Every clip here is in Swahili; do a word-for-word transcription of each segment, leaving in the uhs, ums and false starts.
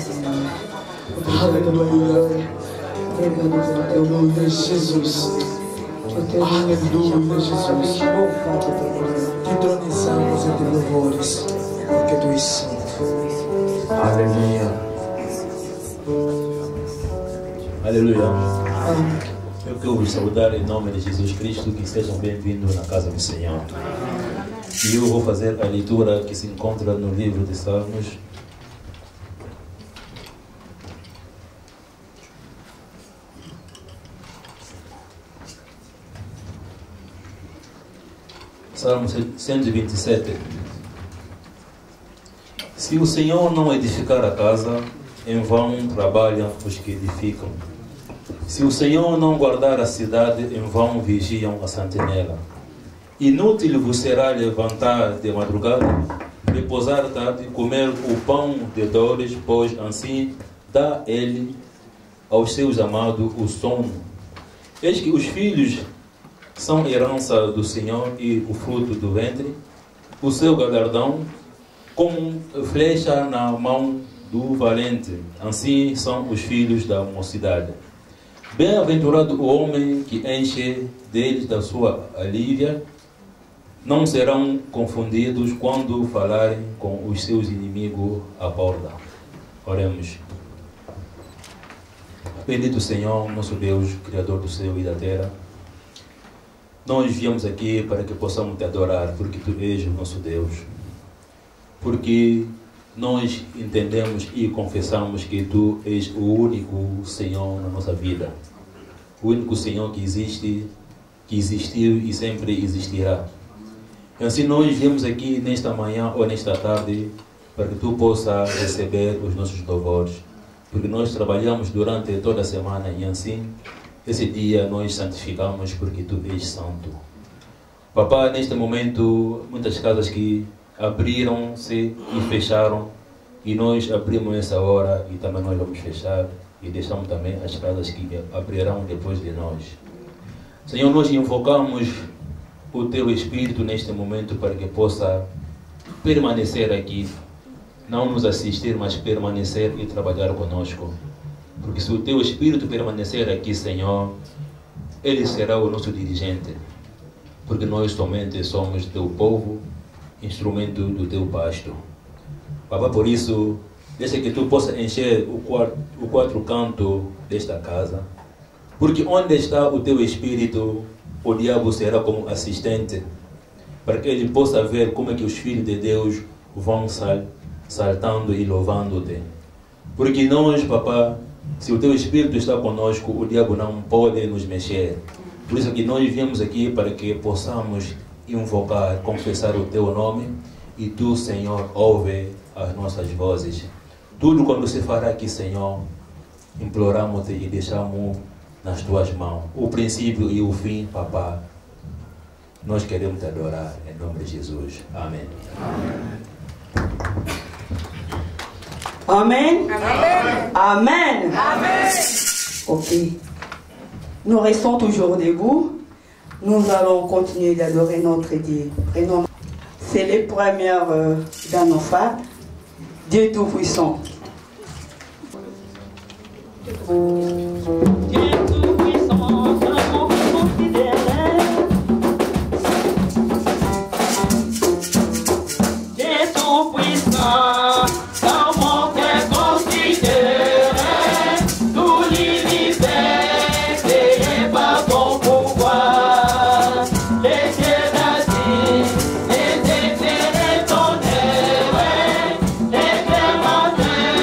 Aleluia. Aleluia, Jesus. Aleluia, Jesus. Te tronizamos entre louvores, porque tu és santo. Aleluia. Aleluia. Eu quero vos saudar em nome de Jesus Cristo, que sejam bem-vindos na casa do Senhor. E eu vou fazer a leitura que se encontra no livro de Salmos. Salmo cento e vinte e sete. Se o Senhor não edificar a casa, em vão trabalham os que edificam. Se o Senhor não guardar a cidade, em vão vigiam a sentinela. Inútil vos será levantar de madrugada, repousar tarde, comer o pão de dores, pois assim dá ele aos seus amados o sono. Eis que os filhos são herança do Senhor e o fruto do ventre, o seu galardão, como flecha na mão do valente. Assim são os filhos da mocidade. Bem-aventurado o homem que enche deles da sua alívia, não serão confundidos quando falarem com os seus inimigos à porta. Oremos. Bendito Senhor, nosso Deus, Criador do céu e da terra, nós viemos aqui para que possamos te adorar, porque tu és o nosso Deus. Porque nós entendemos e confessamos que tu és o único Senhor na nossa vida. O único Senhor que existe, que existiu e sempre existirá. E assim nós viemos aqui nesta manhã ou nesta tarde para que tu possas receber os nossos louvores. Porque nós trabalhamos durante toda a semana e assim, esse dia nós santificamos porque tu és santo. Papai, neste momento, muitas casas que abriram-se e fecharam, e nós abrimos nessa hora e também nós vamos fechar e deixamos também as casas que abrirão depois de nós. Senhor, nós invocamos o teu Espírito neste momento para que possa permanecer aqui, não nos assistir, mas permanecer e trabalhar conosco. Porque se o teu Espírito permanecer aqui, Senhor, ele será o nosso dirigente. Porque nós somente somos teu povo, instrumento do teu pasto. Papai, por isso, deixa que tu possa encher o quatro, o quatro canto desta casa. Porque onde está o teu Espírito, o diabo será como assistente, para que ele possa ver como é que os filhos de Deus vão sal, saltando e louvando-te. Porque nós, papai, se o teu Espírito está conosco, o diabo não pode nos mexer. Por isso que nós viemos aqui para que possamos invocar, confessar o teu nome, e tu, Senhor, ouve as nossas vozes. Tudo quando se fará aqui, Senhor, imploramos-te e deixamos nas tuas mãos. O princípio e o fim, papá, nós queremos te adorar, em nome de Jesus. Amém. Amen. Amen. Amen. Amen. Ok. Nous restons toujours debout. Nous allons continuer d'adorer notre Dieu. Prénom. C'est les premières euh, dans nos phares. Dieu Tout-Puissant. Matin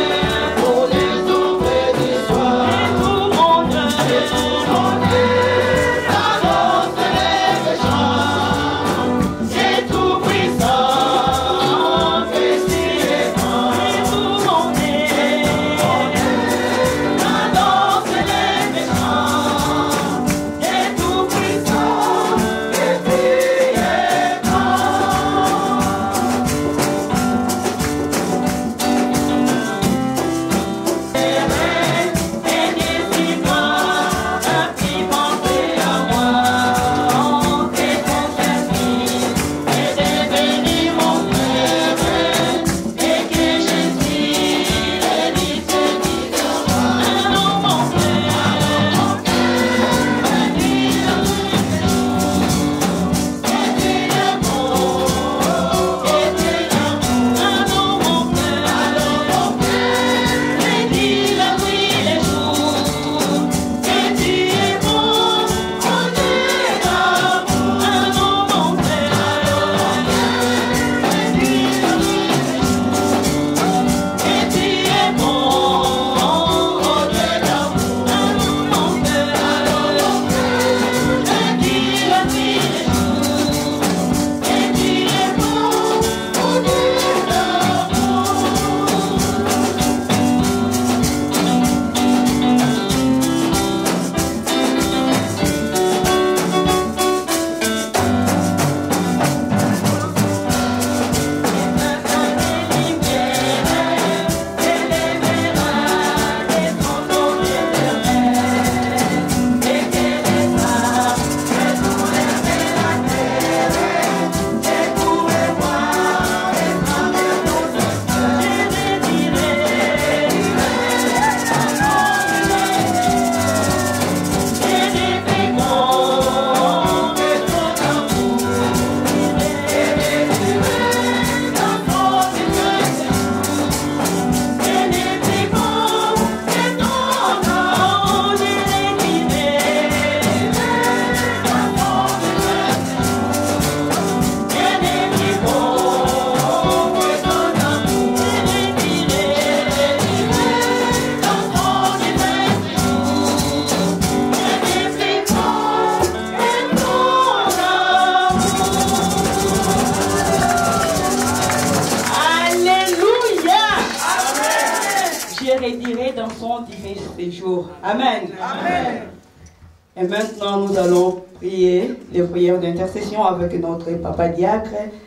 bénirai dans son divin séjour. Amen. Amen. Et maintenant, nous allons prier les prières d'intercession avec notre papa diacre,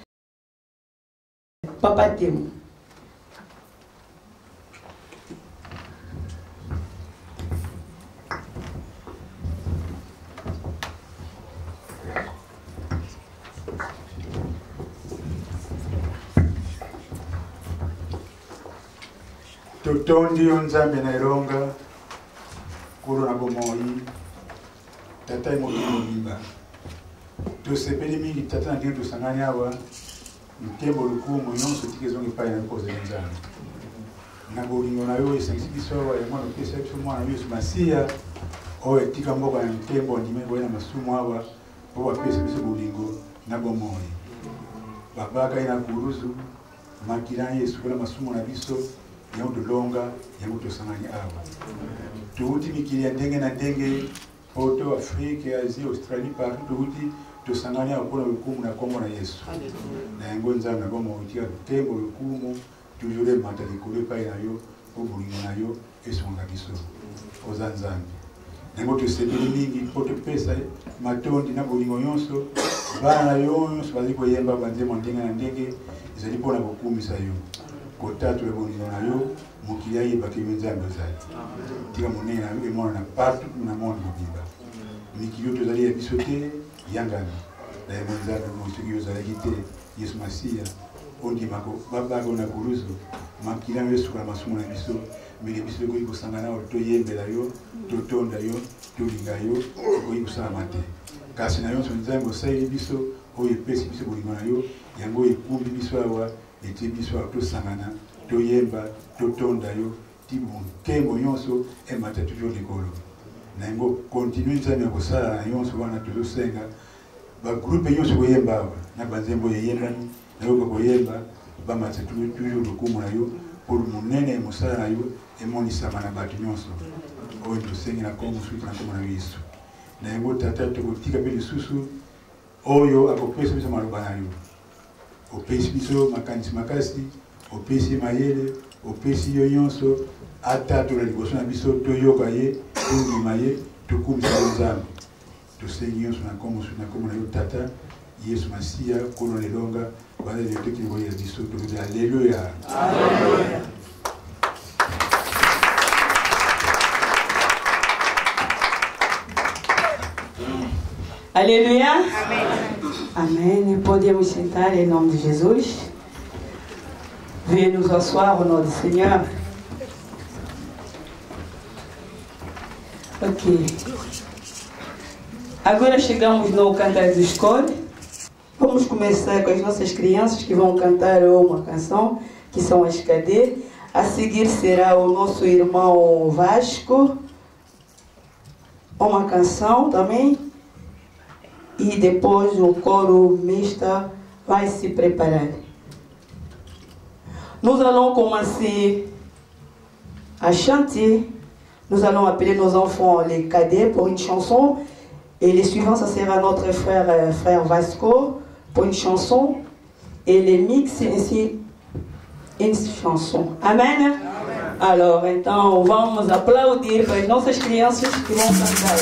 Papa Théo. Totondi onzambe na ironga kuro na bomoi tata imokimo mimba tosepeli mingi tata na ndenge tosangani awa nkembo lukumu nyonso tiki ezongi epai na yo kozela nzambe na bolingo na yo esangisi biso awa yango na opesa biso mwana na biso masiya oyo etika mboka na nkembo andime boye na masumu awa po bapesa biso bolingo na bomoi babaka ye na kuruzu makila yesu kola masumu na biso yango tolonga yango tosangani awa touti mikili ya ndenge na ndenge poto Afrique, Asie, Australie, partout touti tosangani awa mpona lukumu na kombo na yesu na yango nzambe na bomo otika nkembo lukumu toujours emata likolo epai na yo po bolingo na yo esonga biso oza nzambe yango tosepeli mingi po topesa matondi na bolingo nyonso bana na yo nyonso bazali koyemba banzembo ndenge na ndenge ezali mpona kokumisa yo kotatu ya bolingo na yo mokili ayebaka yo nzambe ozali tika monene na yo emonana partout na monde mobimba mikili oyo tozali ya biso te yangami na yango nzambe soki ozalaki te yesu masiya ondimaka babaka na kuruzu makili yango esuka na masumu na biso mele biso ekoki kosangana oyo toyembela yo totonda yo tolinga yo ekoki kosalama te kasi na nyonso nzambe osaleli biso oyo epesi biso bolingo na yo yango oyo ekumbi biso awa etie biso awa tosangana toyemba totonda yo ti nkembo nyonso emata toujours likolo na yango kontinue nzambe ya kosala na nyonso wana tozosenga bagroupe nyonso koyemba awa na banzembo eyembani nayoka koyemba bamata toujours lokumu na yo pour monene ya mosala na yo emonisama na bato nyonso oyo tosengi na kombo suki na kombo na yo yesu na yango tata tokotika mpe lisusu oyo akopesa biso maloba na yo opesi biso makanisi makasi opesi mayele opesi yo nyonso ata tola liboso na biso toyoka ye tondima ye tokumisa yo nzambe tosengi nyonso na kombo suki na kombo na yo tata yesu masiya kono lelonga bana lelo tokili koyela biso tolobi alleluya. Alléluia. Amen. Amen. Podemos sentar em nome de Jesus. Venha nos assoar au nom do Senhor. Ok. Agora chegamos no Cantar do Escolhe. Vamos começar com as nossas crianças que vão cantar uma canção, que são as Cadê. A seguir será o nosso irmão Vasco, uma canção também. E depois o coro mista vai se preparar. Nous allons commencer à chanter. Nous allons appeler nos enfants les cadets pour une chanson. Et les suivants, ça sera notre frère, euh, frère Vasco pour une chanson. Et les mix, ainsi une chanson. Amen. Amen. Alors, então, vamos aplaudir para as nossas crianças que vão cantar.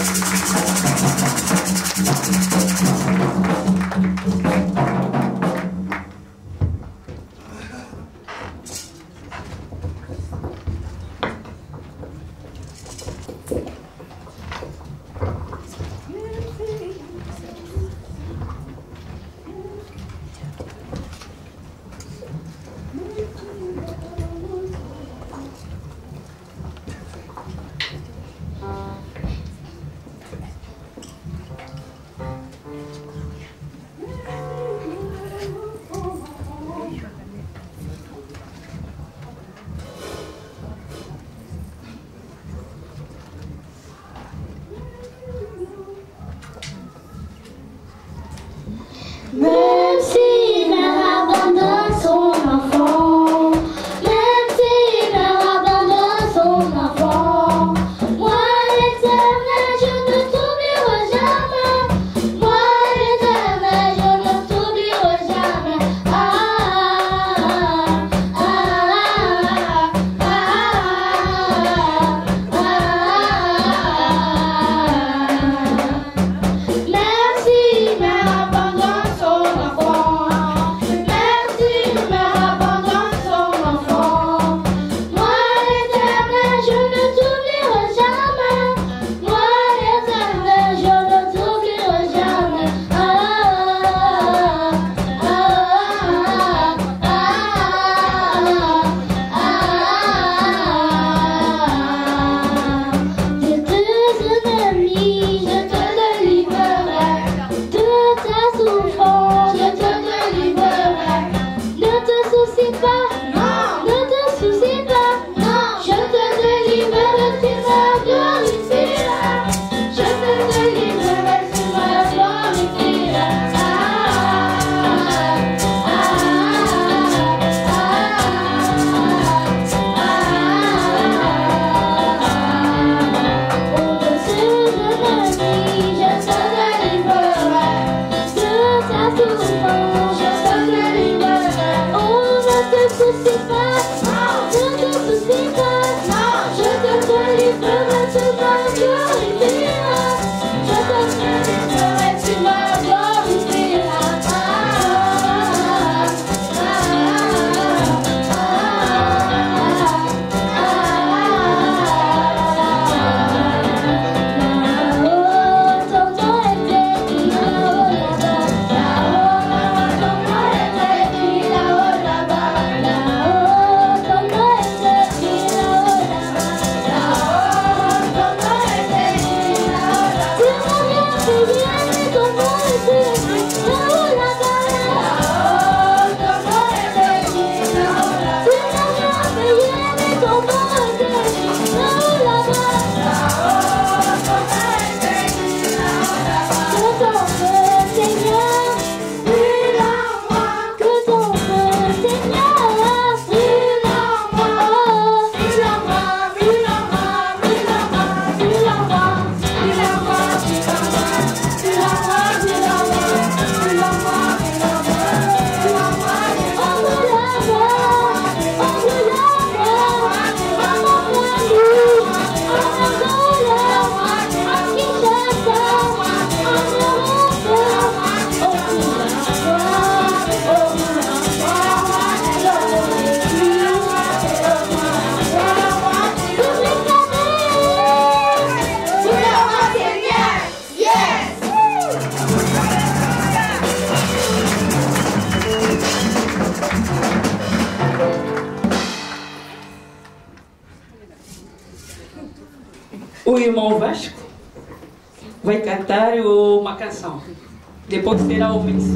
O irmão Vasco vai cantar uma canção. Depois será o mix.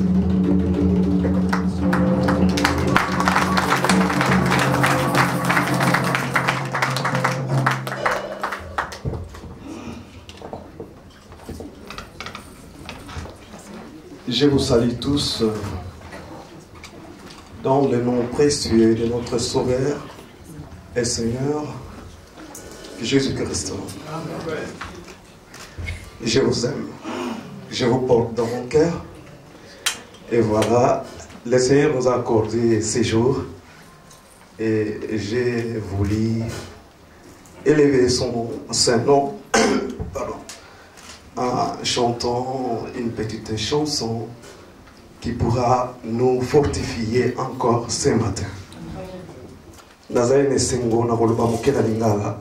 Je vous salue tous dans le nom précieux de notre Sauveur et Seigneur Jésus-Christ. Je vous aime, je vous porte dans mon cœur. Et voilà, le Seigneur nous a accordé ces jours et j'ai voulu élever son Saint-Nom en chantant une petite chanson qui pourra nous fortifier encore ce matin. Nazali nesengo na koloba mokela lingala.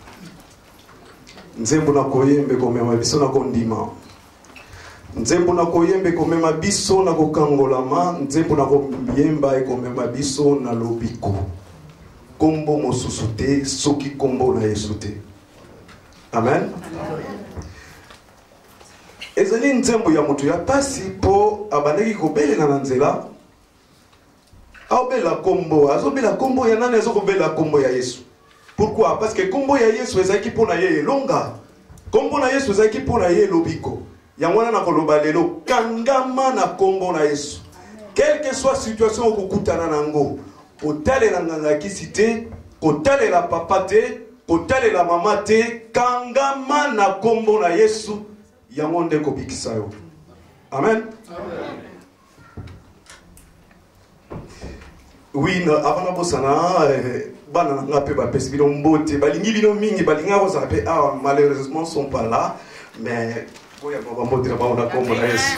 Nzembo na koyembe komema biso na kondima. Nzembo na koyembe komema biso na kokangolama. Nzembo na koyemba komema biso na lobiko. Kombo mosusu te soki kombo na Yesu te. Amen. Ezali nzembo ya mutu ya pasi po abandeki kobelela na nzela. Aobela kombo, azobela kombo ya nani azokobela kombo ya Yesu. Pourquoi? Parce que kombo ya Yesu ezaki pona ye elonga. Kombo na Yesu ezaki pona ye lobiko. Yangwana na koloba lelo kangama na kombo na Yesu. Quelle que soit situation okukutana nango, kotalela nganga kisite, kotalela papa te, kotalela mama te, kangama na kombo na Yesu. Yangonde kobikisa yo. Amen. Amen. Oui, avant de bosana, bana nga pe ba pesi bino mbote, balingi bino mingi, balinga ko zape, ah malheureusement sont pas là, mais boya ko ba mbote ba ona kombo na Yesu.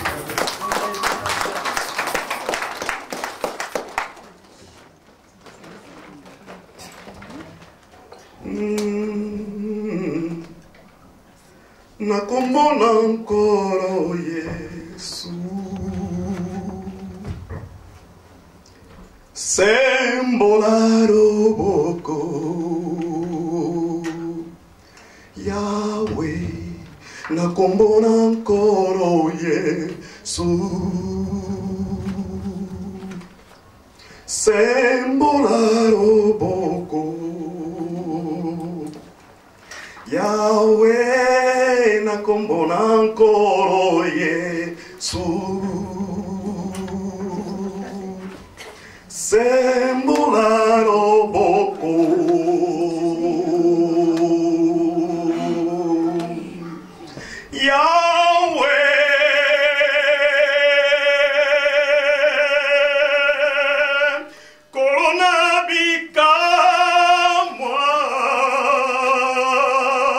Na kombo na nkoro Yesu sembola roboko Yahweh na kombo na nkoro Yesu sembola roboko Yahweh na kombo na nkoro Yesu sembola roboko Yahweh korona bikamwa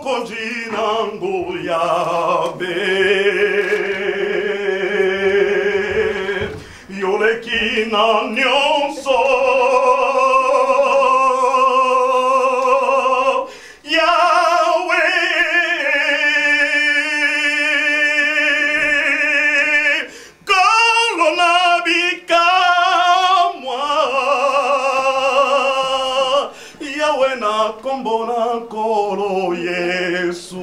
mokonzi nangu Yabe yoleki na nyonso Kombona koro Yesu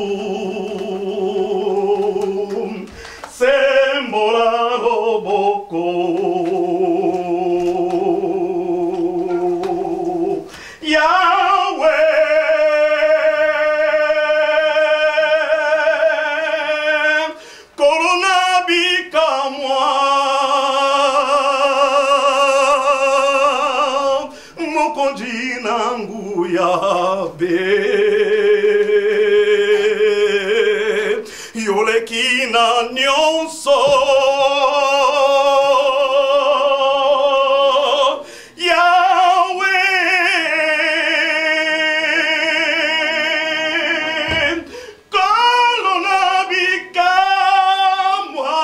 Sembola loboko Yahweh Korona bika moi Mokonzi nangu Yabe yoleki na nyonso Yahweh kolona bika moi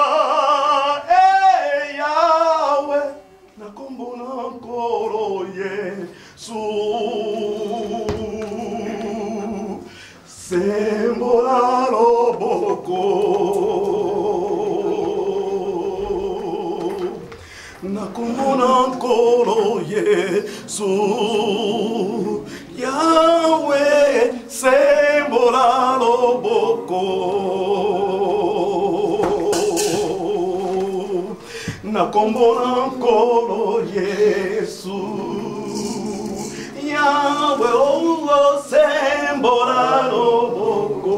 eh Yahweh nakombona koro Yesu Sembola loboko nakombona koro Yesu Yahweh sembola loboko nakombona koro Yesu Yahweh oh sembola loboko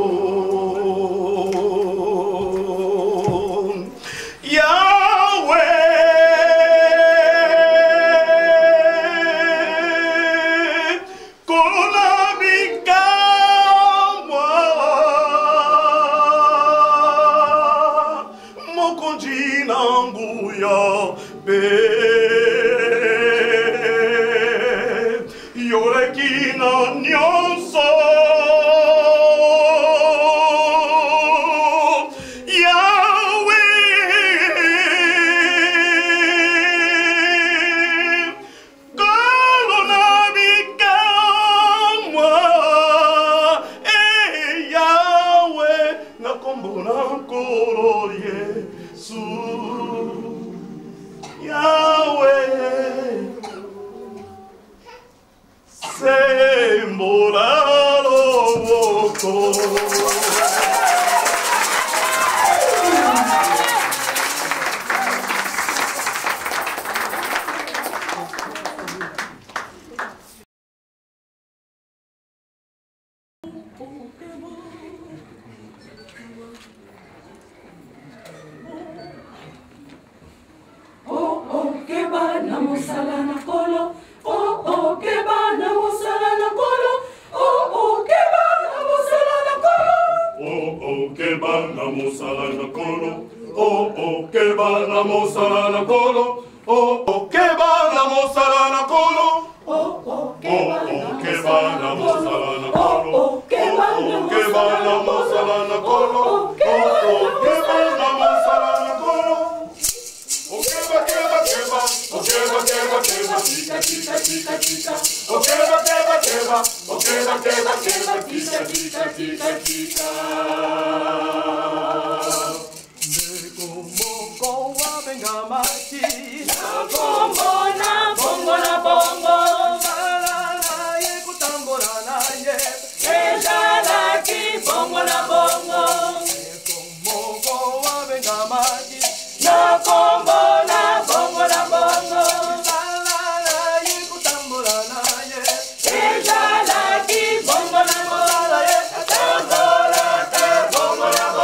Yahweh korona bika moi mokonzi nangu Yabe yoleki na nyonso Yahweh kolona bika moi eh Yahweh nakombona koro Yesu Yahweh sembola loboko Oh oh keba na musala na kolo oh oh keba na musala na kolo oh oh keba na musala na kolo oh oh keba na musala na kolo oh oh keba na musala na kolo oh oh keba na musala na kolo oh oh keba na musala na kolo oh keba na musala na kolo oh keba na musala na kolo Okeba keba keba, okeba keba keba, tika tika tika tika. Okeba keba keba, okeba keba keba, tika tika tika tika. Nekombo kowa bengamati, bongo na bongo na bongo balala ye kutambola na ye, ejala ki bongo na bongo nekombo kowa bengamati, na bongo na bongo na bongo balala ye kutambola na ye, ejala ki bongo na bongo tambola te bongo na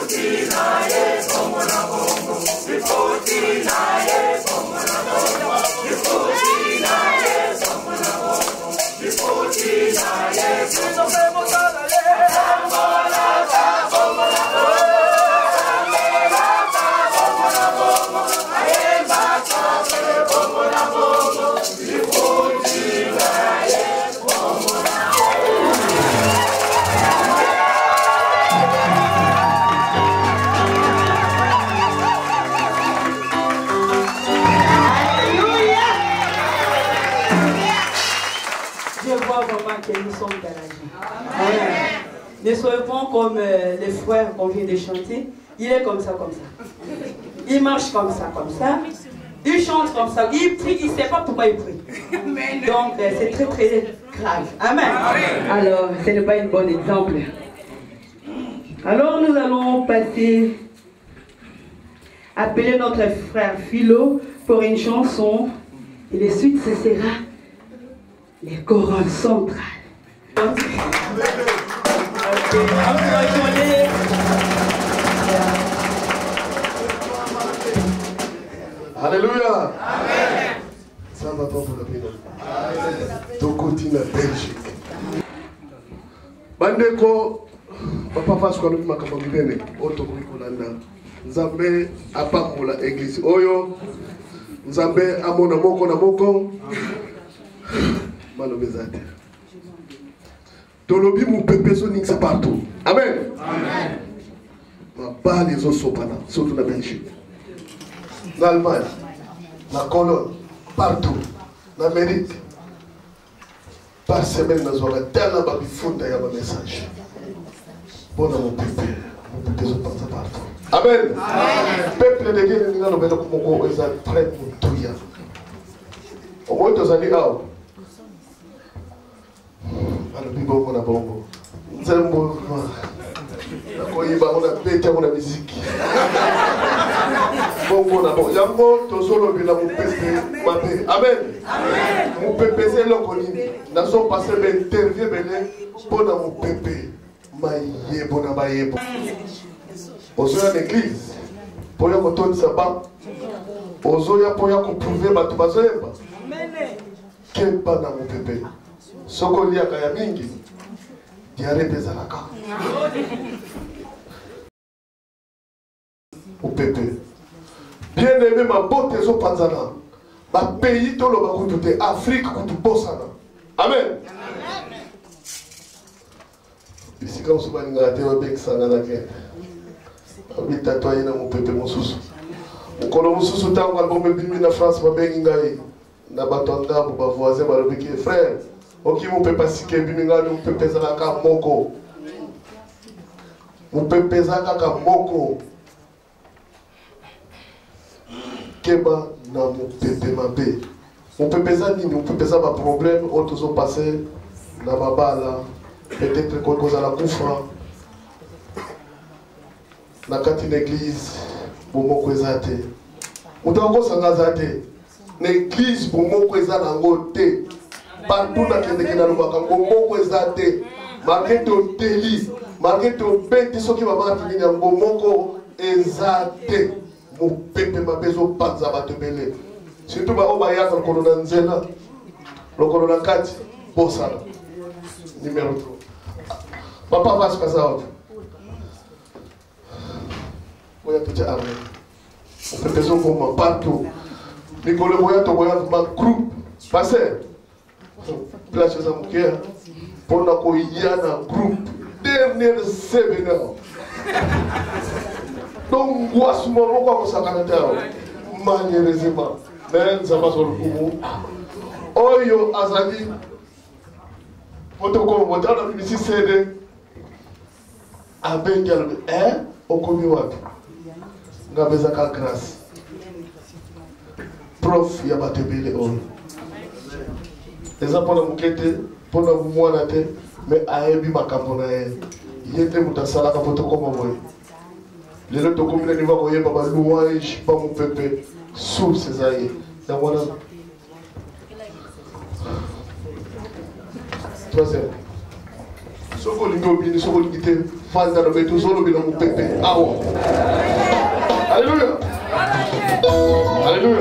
Ne soyez pas comme euh, les frères qu'on vient de chanter. Il est comme ça, comme ça. Il marche comme ça, comme ça. Il chante comme ça. Il prie, il ne sait pas pourquoi il prie. Donc, euh, c'est très, très grave. Amen. Alors, ce n'est pas un bon exemple. Alors, nous allons passer, appeler notre frère Philo pour une chanson. Et la suite, ce sera les chorales centrales. Alléluia. Ça va pas pour la pédale. Tokoti na Belgique. Bandeko, papa passe kwa nufima kama mbene. Oto kuikulanda. Nzambe apamula église. Oyo. Nzambe amona moko na moko. Malo bezate. Tolobi mu pepeso ningsa partout. Amen. Amen. Ma balle les os sopana, surtout la Belgique. L'Allemagne, la colonne, partout. L'Amérique. Par semaine, nous aurons tellement de fond derrière le message. Bon, mon peuple, mon peuple, je pense partout. Amen. Amen. Peuple de Dieu, nous avons besoin de nous être prêts pour tout. Au moins, nous allons alors bibo mona bongo nzembo nakoyiba mona beta mona musique bongo na bongo yango tozolo bila mu pepe mabe amen amen mu pepe c'est lokoni nazo passer be interview bele pona mu pepe mayebo na bayebo ozoya l'église poya kotoni saba ozoya poya ko prouver batu bazoyeba amen kempa na mu pepe soko liaka ya mingi diare bezalaka au pepe bien aimé ma botte zo panzana ba pays to lo ba kutu te Afrique kutu bosana amen ici comme ça baninga te ba bek sangana ke abita to ina mu pepe mususu ukolo mususu tango album bimi na France ba bengi ngai na batonga ba voisin ba lobiki frère ok, mon papa si que biminga nous peut peser la carte moko. Mon peut peser la carte moko. Keba na mon pépé mabé. Mon peut peser ni mon peut peser pas problème. Autres ont passé na babala. Peut-être qu'on cause à la koufra. Na kati l'église pour moko ezate. On doit encore s'engager. L'église pour moko ezate en côté. Partout dans le monde, on a des malgré ton délit, malgré ton bête, ce qui va marquer, on a des mon pépé m'a besoin pas de te mêler. Surtout, on va y avoir le colonel Nzela, le colonel quatre, Bossala, numéro trois. Papa va se passer à autre. On a tout à on fait besoin pour moi partout. Nicolas Moya, tu vois, ma groupe, passez. Place za mukea pona ko yana groupe dernier séminaire donc wasu mo ko ko sakana tawo malheureusement mais ça va sur le coup oyo azali motoko motana bisi cede abengal eh okomi wapi ngabeza ka grâce prof ya batebele oyo les gens pour mukete pour na mwana te mais ayebi makambo na ye yete mutasala ka poto koma boye lelo to komina ni va koyeba ba louange ba mu pepe sous ces aïe ya wana troisième soko lingo bini soko likite fanda no betu zolo bino mupepe awo. Alléluia. Alléluia.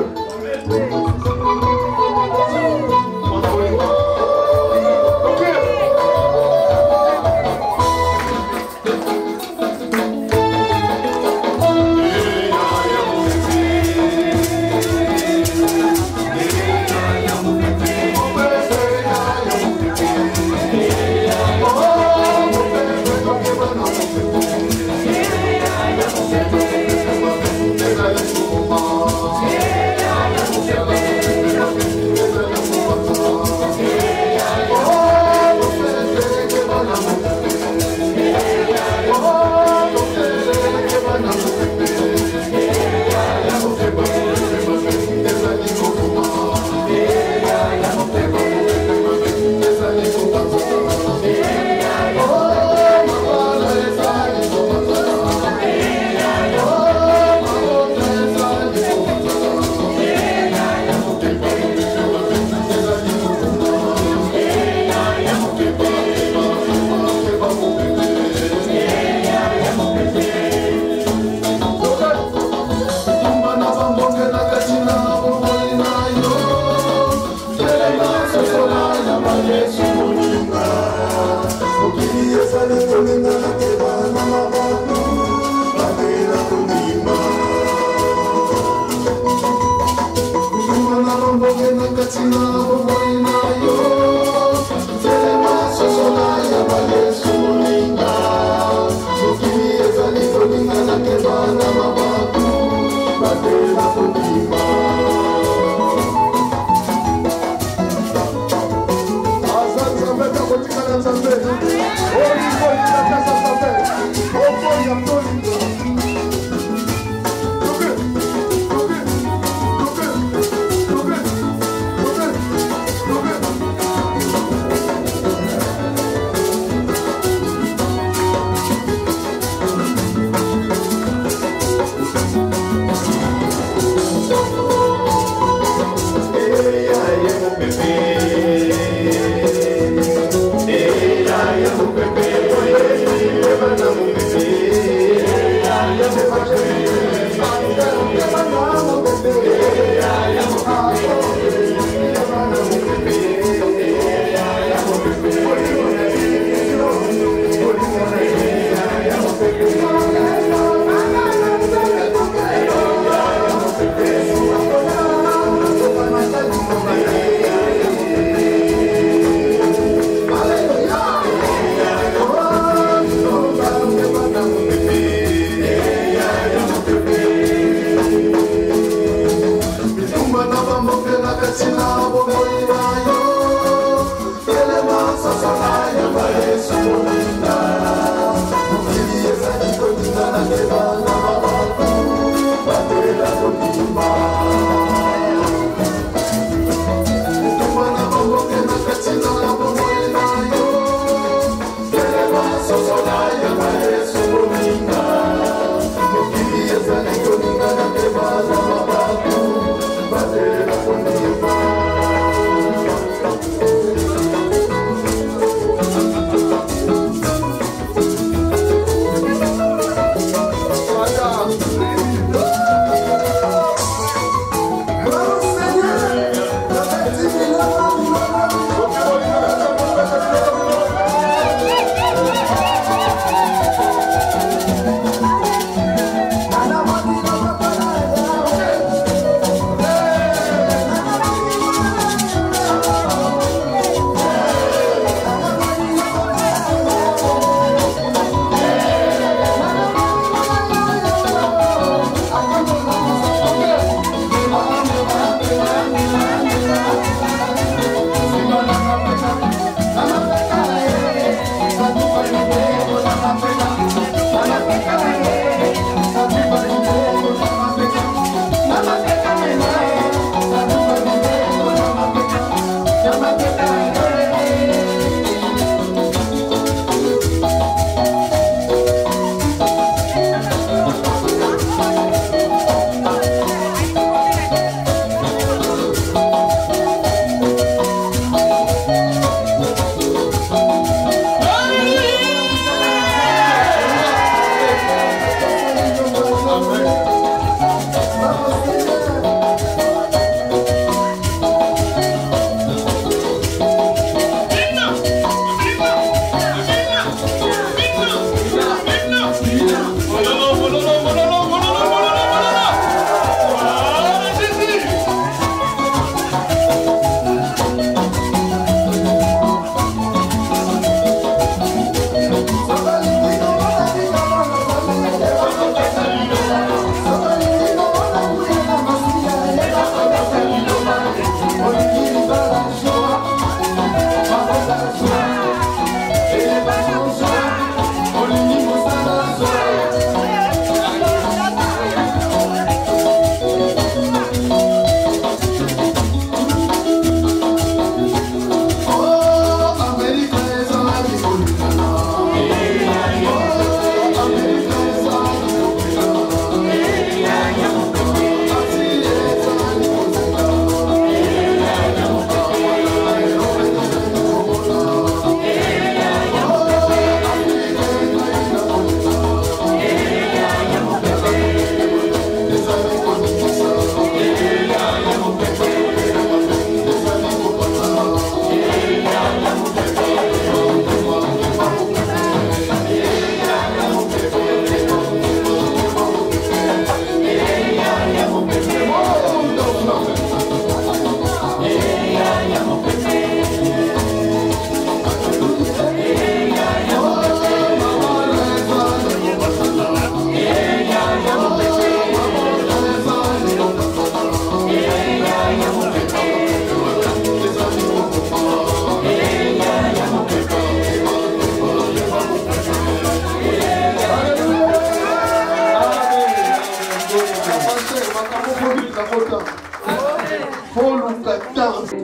kota. Foluka tan.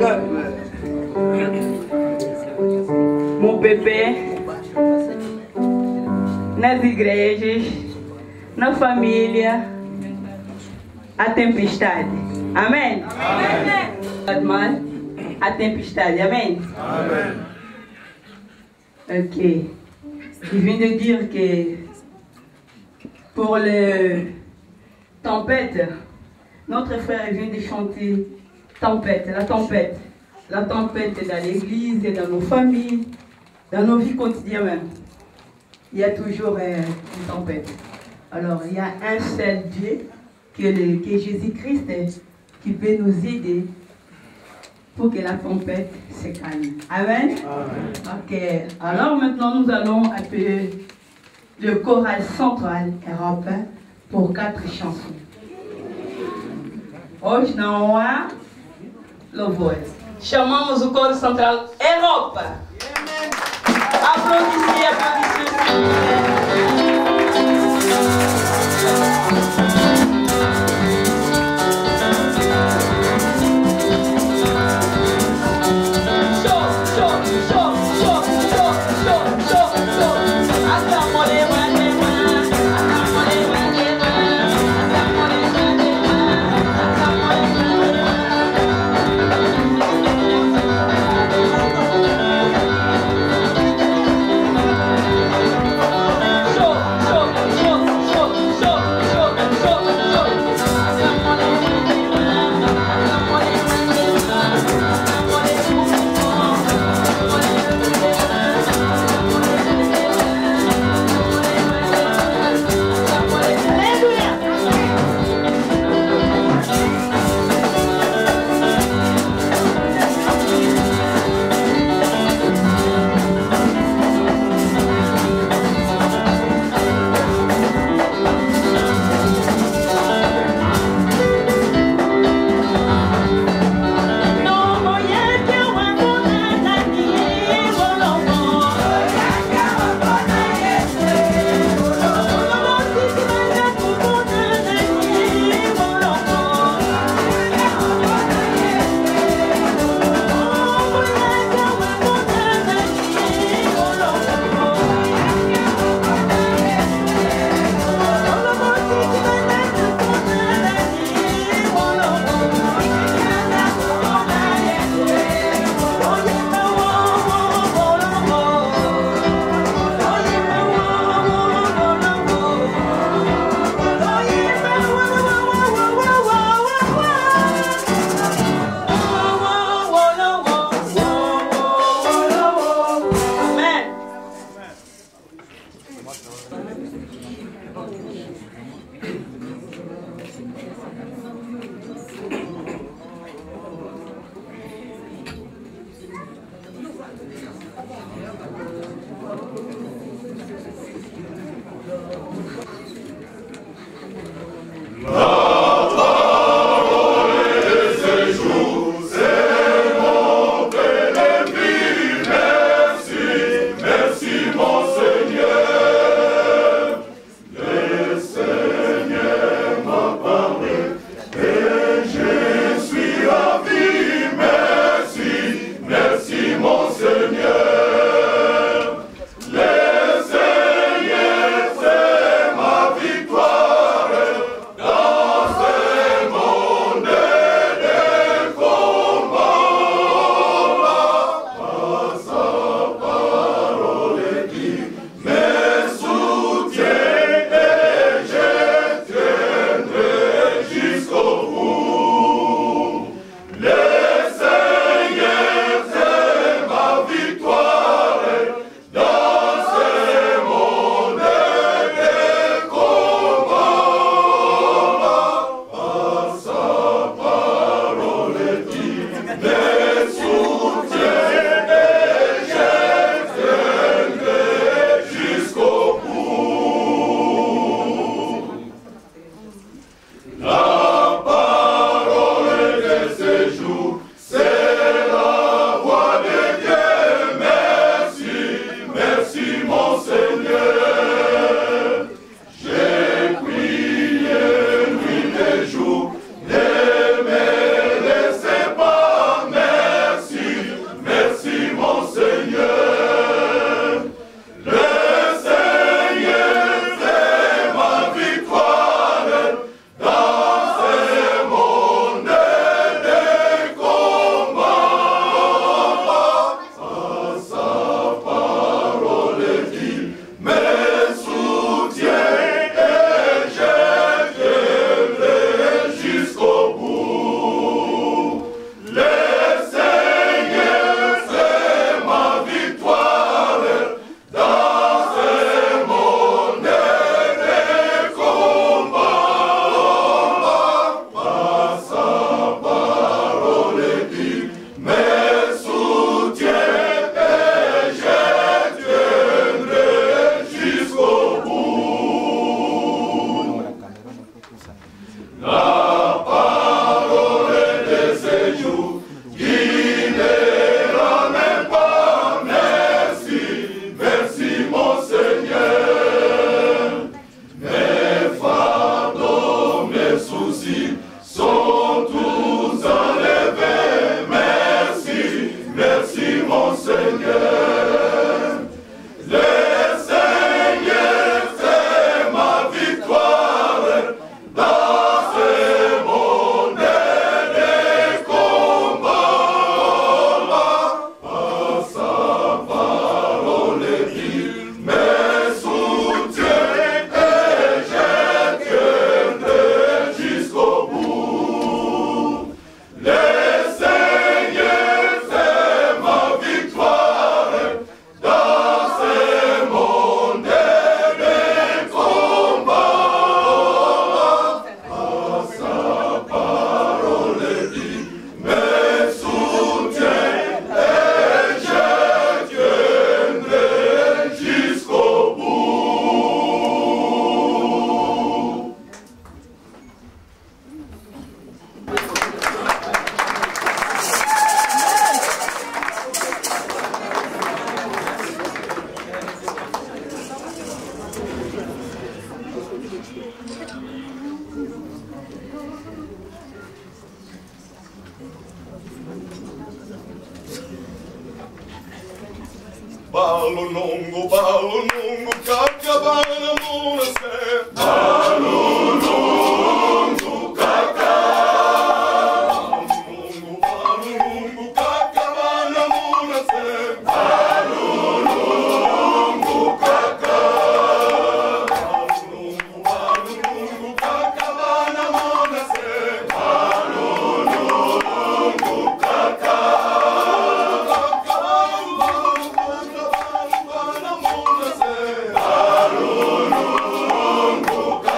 Mon bebê, nas igrejas, na família, a tempestade. Amém? Amém. A tempestade. Amém? Amém. Ok. Je viens de dire que pour le tempête, notre frère vient de chanter tempête, la tempête. La tempête dans l'église et dans nos familles, dans nos vies quotidiennes même. Il y a toujours euh, une tempête. Alors, il y a un seul Dieu, qui est, le- qui est Jésus-Christ, qui peut nous aider pour que la tempête se calme. Amen? Amen. Ok. Alors maintenant, nous allons appeler le choral central Europe pour quatre chansons. Hoje não há louvor. Chamamos o coro central Europa. Aplaudissez, aplaudissez. J'ai prié nuit et jour. balunungu balunungu kakabana munase balunungu kaka balunungu balunungu kakabana munase balunungu kaka balunungu balunungu kakabana munase balunungu kaka Balunungu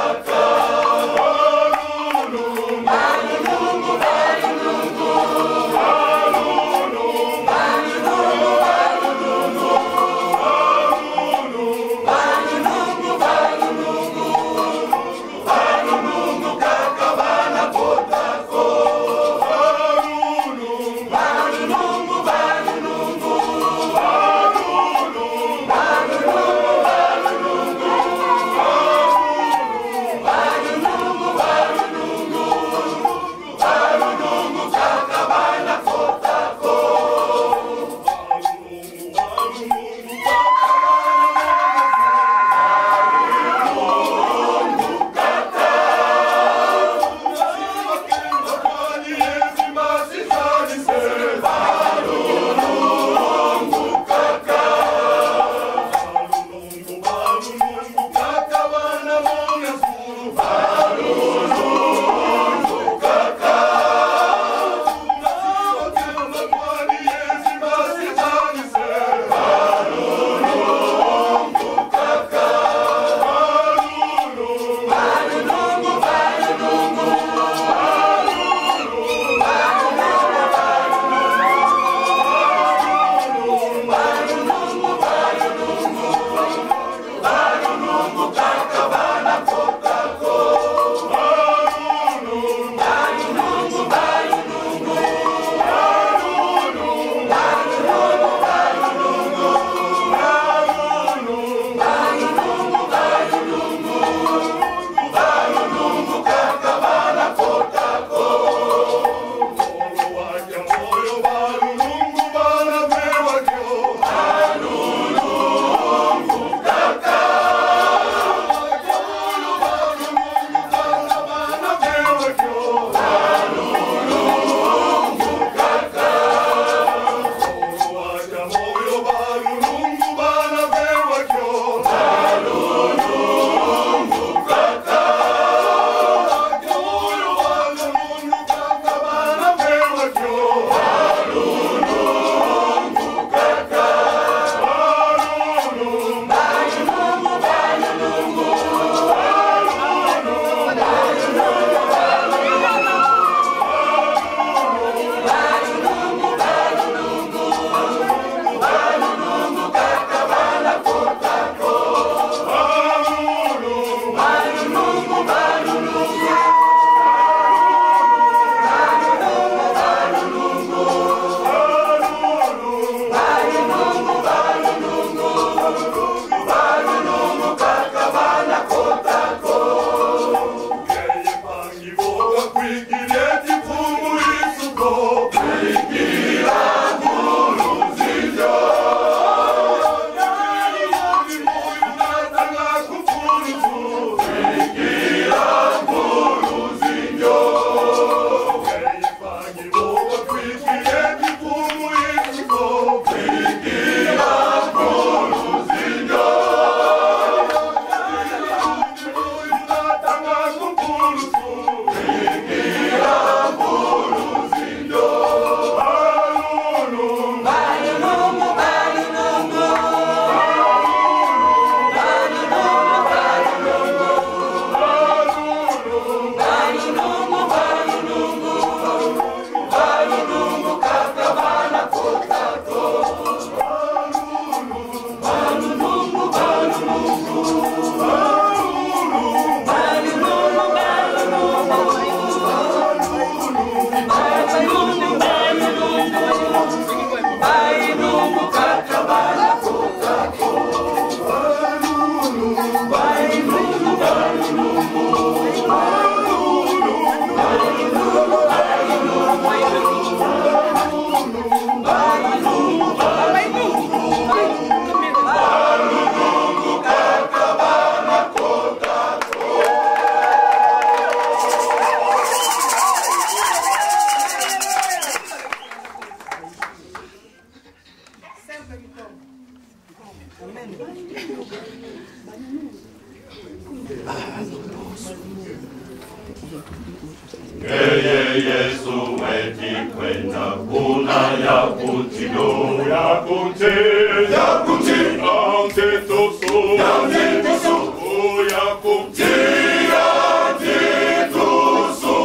Eye Yesu etikwenda kuna ya kutino ya kunte ya kunti ante toso ante toso ya kunti ante toso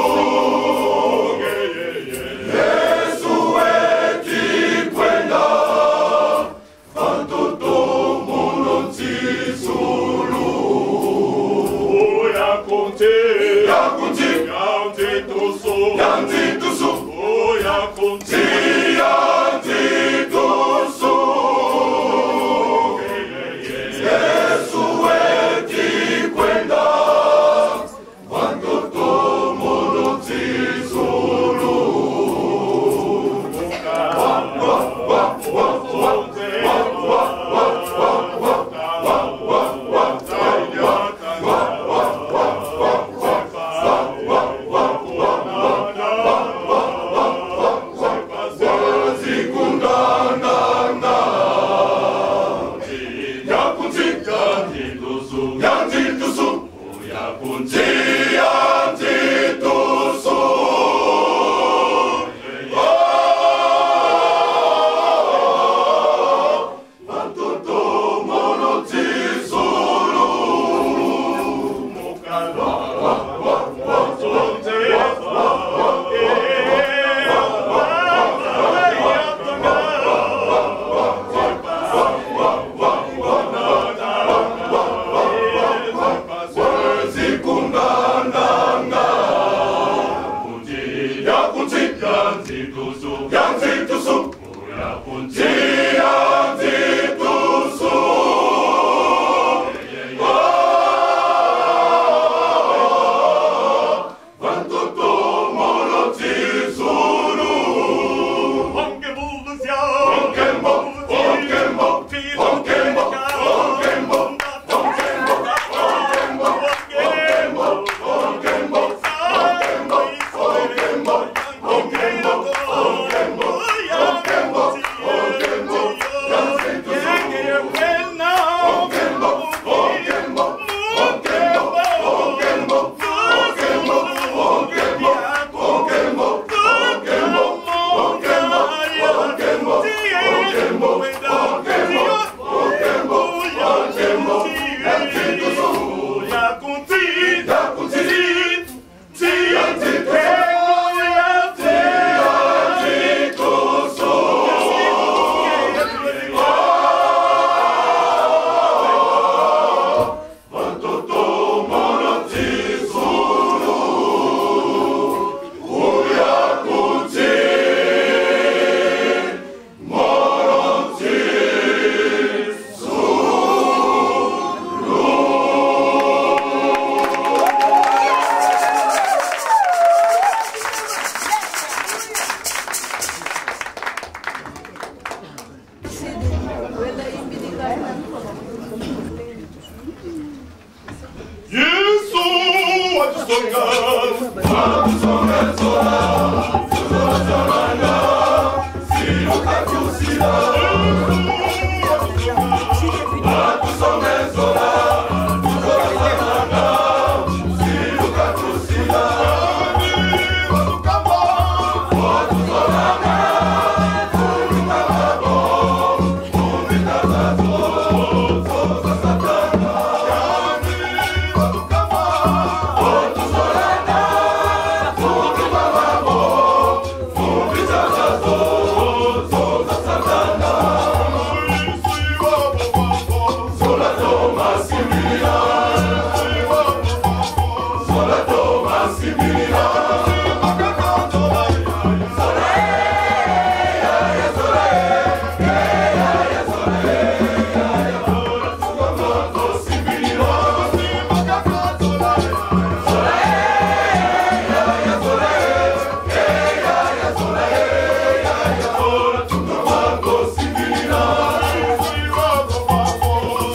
Yesu etikwenda fantoto mononti sulu ya kunti ya kunti Yanti tusu, oh ya kunti, yanti tusu. Yesu eti kwenda, wantoto monoti zulu. Wa wa wa wa wa wa wa wa wa wa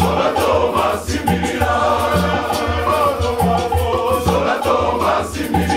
Simila,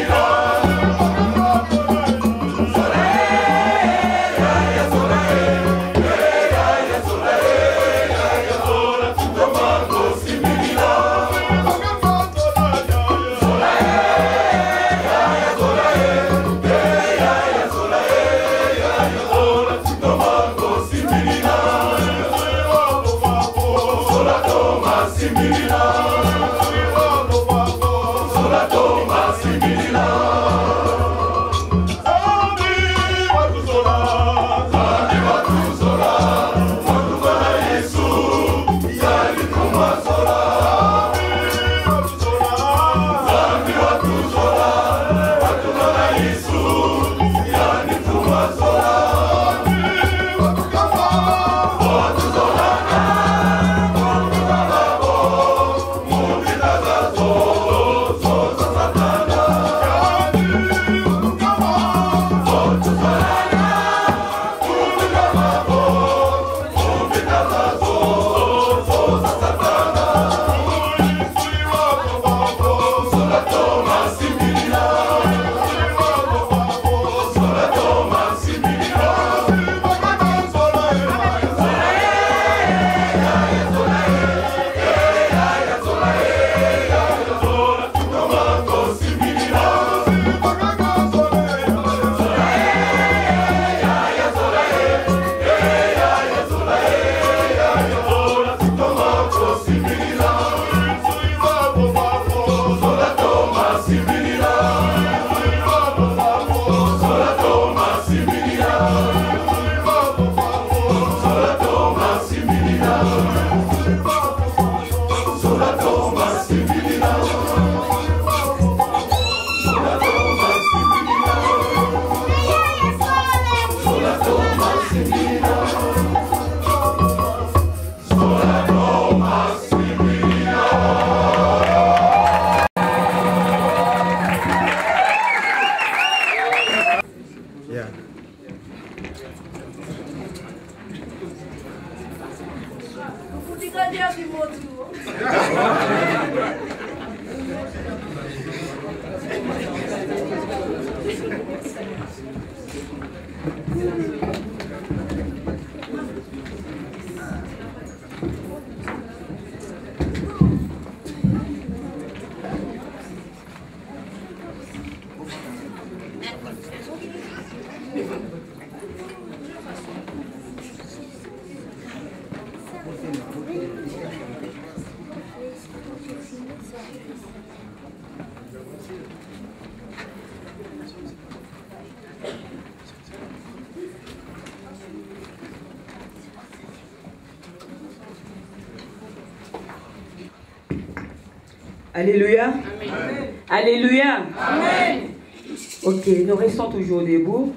Alléluia. Amen. Alléluia. Amen. Ok, nous restons toujours debout.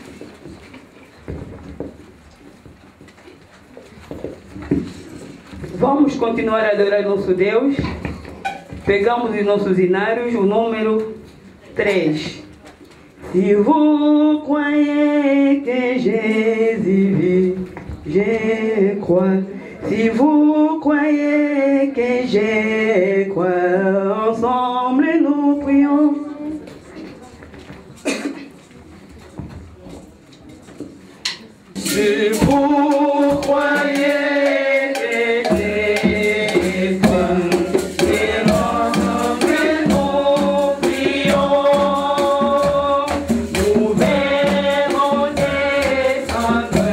Vamos continuar a adorar nosso Deus. Pegamos os nossos hinários, o número três. Si vous croyez que Jésus vit, je crois. Si vous croyez que je crois, ensemble nous prions. Si vous croyez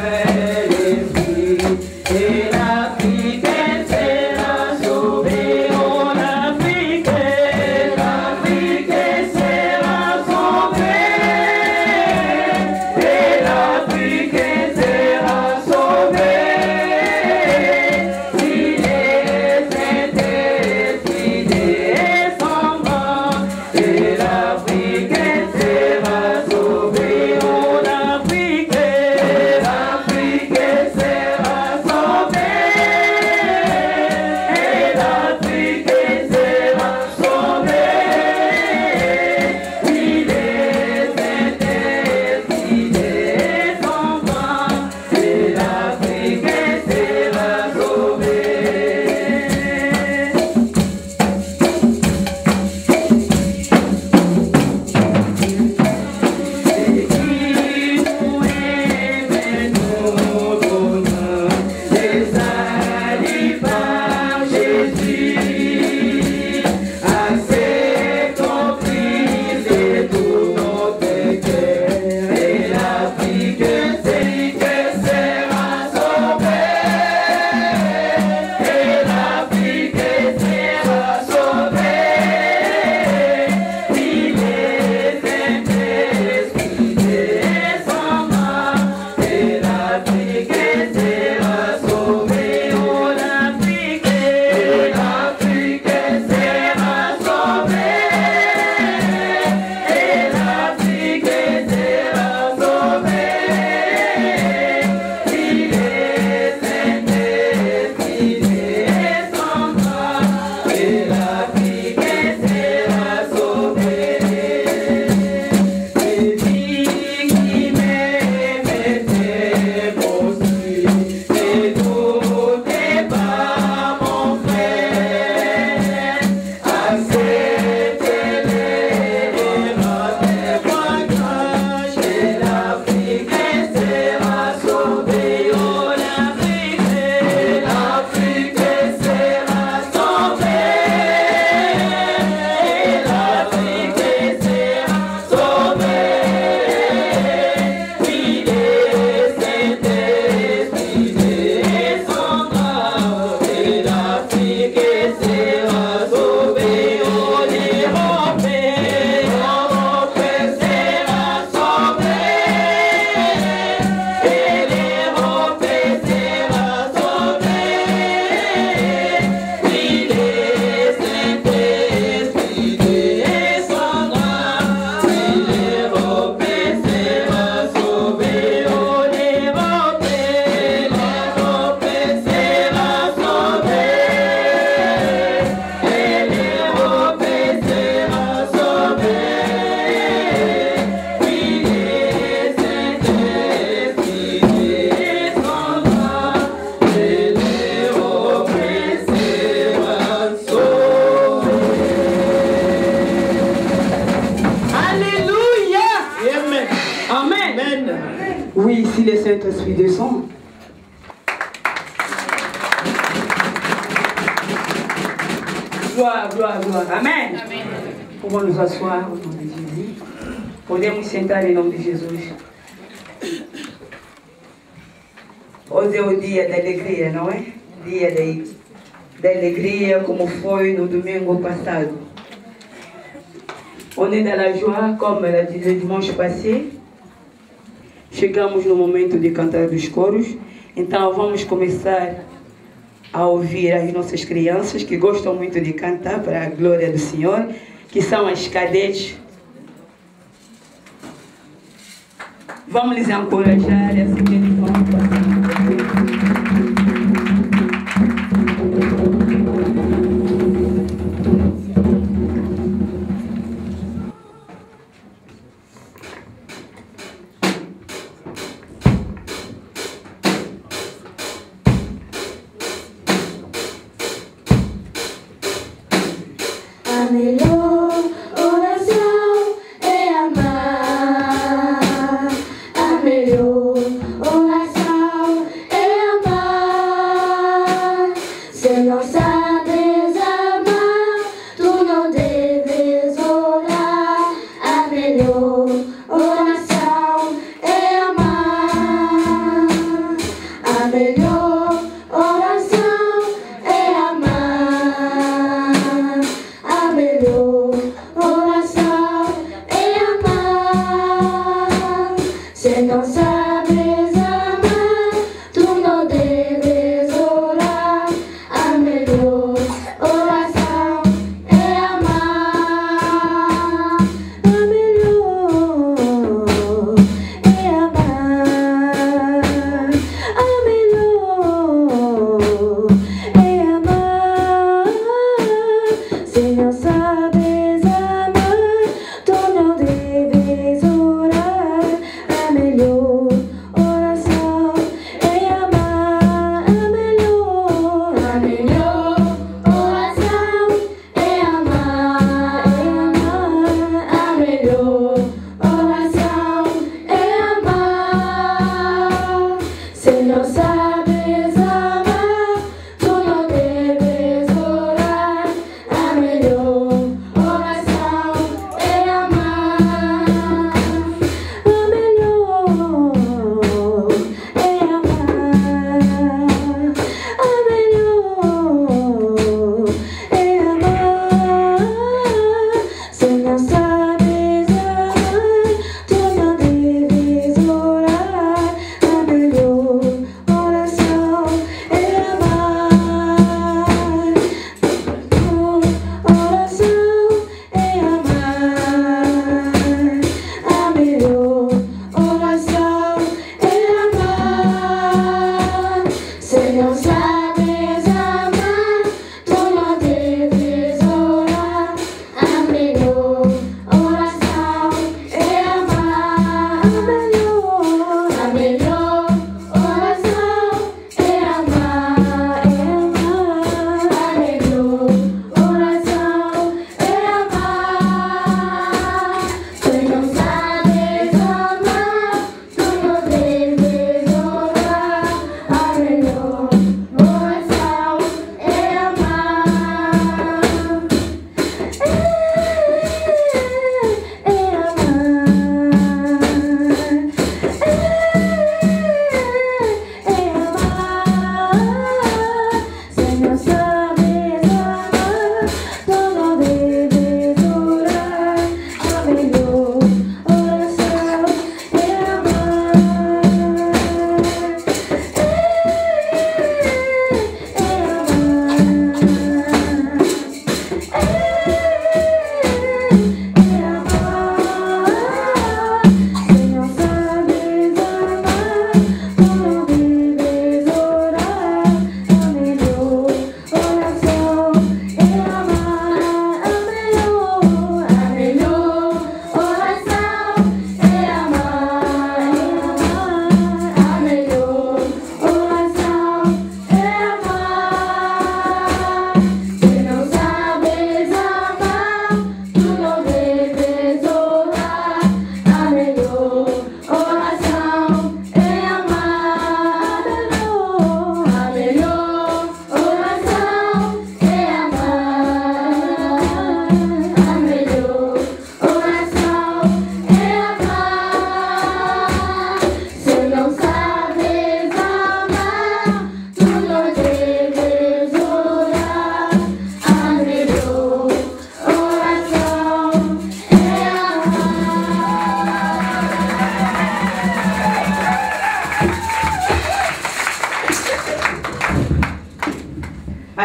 Et la vie sera sauvée. Oui, si le Saint-Esprit descend. Gloire, gloire, gloire. Amen. Amen. Pouvons nous asseoir au nom de Jésus. Podemos sentar em nome de Jesus. Hoje é o dia da alegria, não é? Dia da, da alegria, como foi no domingo passado. On est dans la joie, comme ela disait dimanche passé. Chegamos no momento de cantar dos coros. Então vamos começar a ouvir as nossas crianças que gostam muito de cantar para a glória do Senhor, que são as cadetes. Vamos lhes encorajar e assim que eles vão passar. A melhor oração é amar. A melhor oração é amar. Se não sabes amar, tu não deves orar. A melhor oração é amar. A melhor oração é amar. A melhor oração é amar. Se não sabes amar, tu não deves orar. A melhor oração é amar. A melhor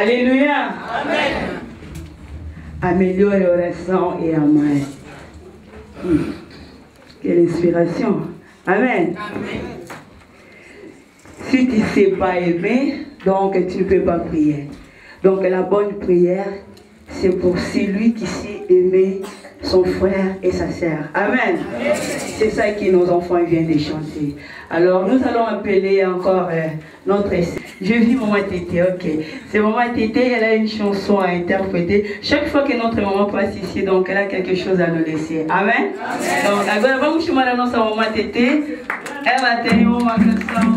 Alléluia. Amen. Amélioration et amen. Hmm. Quelle inspiration. Amen. Amen. Si tu ne sais pas aimer, donc tu ne peux pas prier. Donc la bonne prière, c'est pour celui qui sait aimer son frère et sa sœur. Amen. C'est ça que nos enfants viennent de chanter. Alors nous allons appeler encore euh, notre... Je vis Maman Tété, ok. C'est Maman Tété, elle a une chanson à interpréter. Chaque fois que notre maman passe ici, donc elle a quelque chose à nous laisser. Amen. Amen. Donc, agora vamos chamar a nossa Maman Tété. Ela tem uma canção.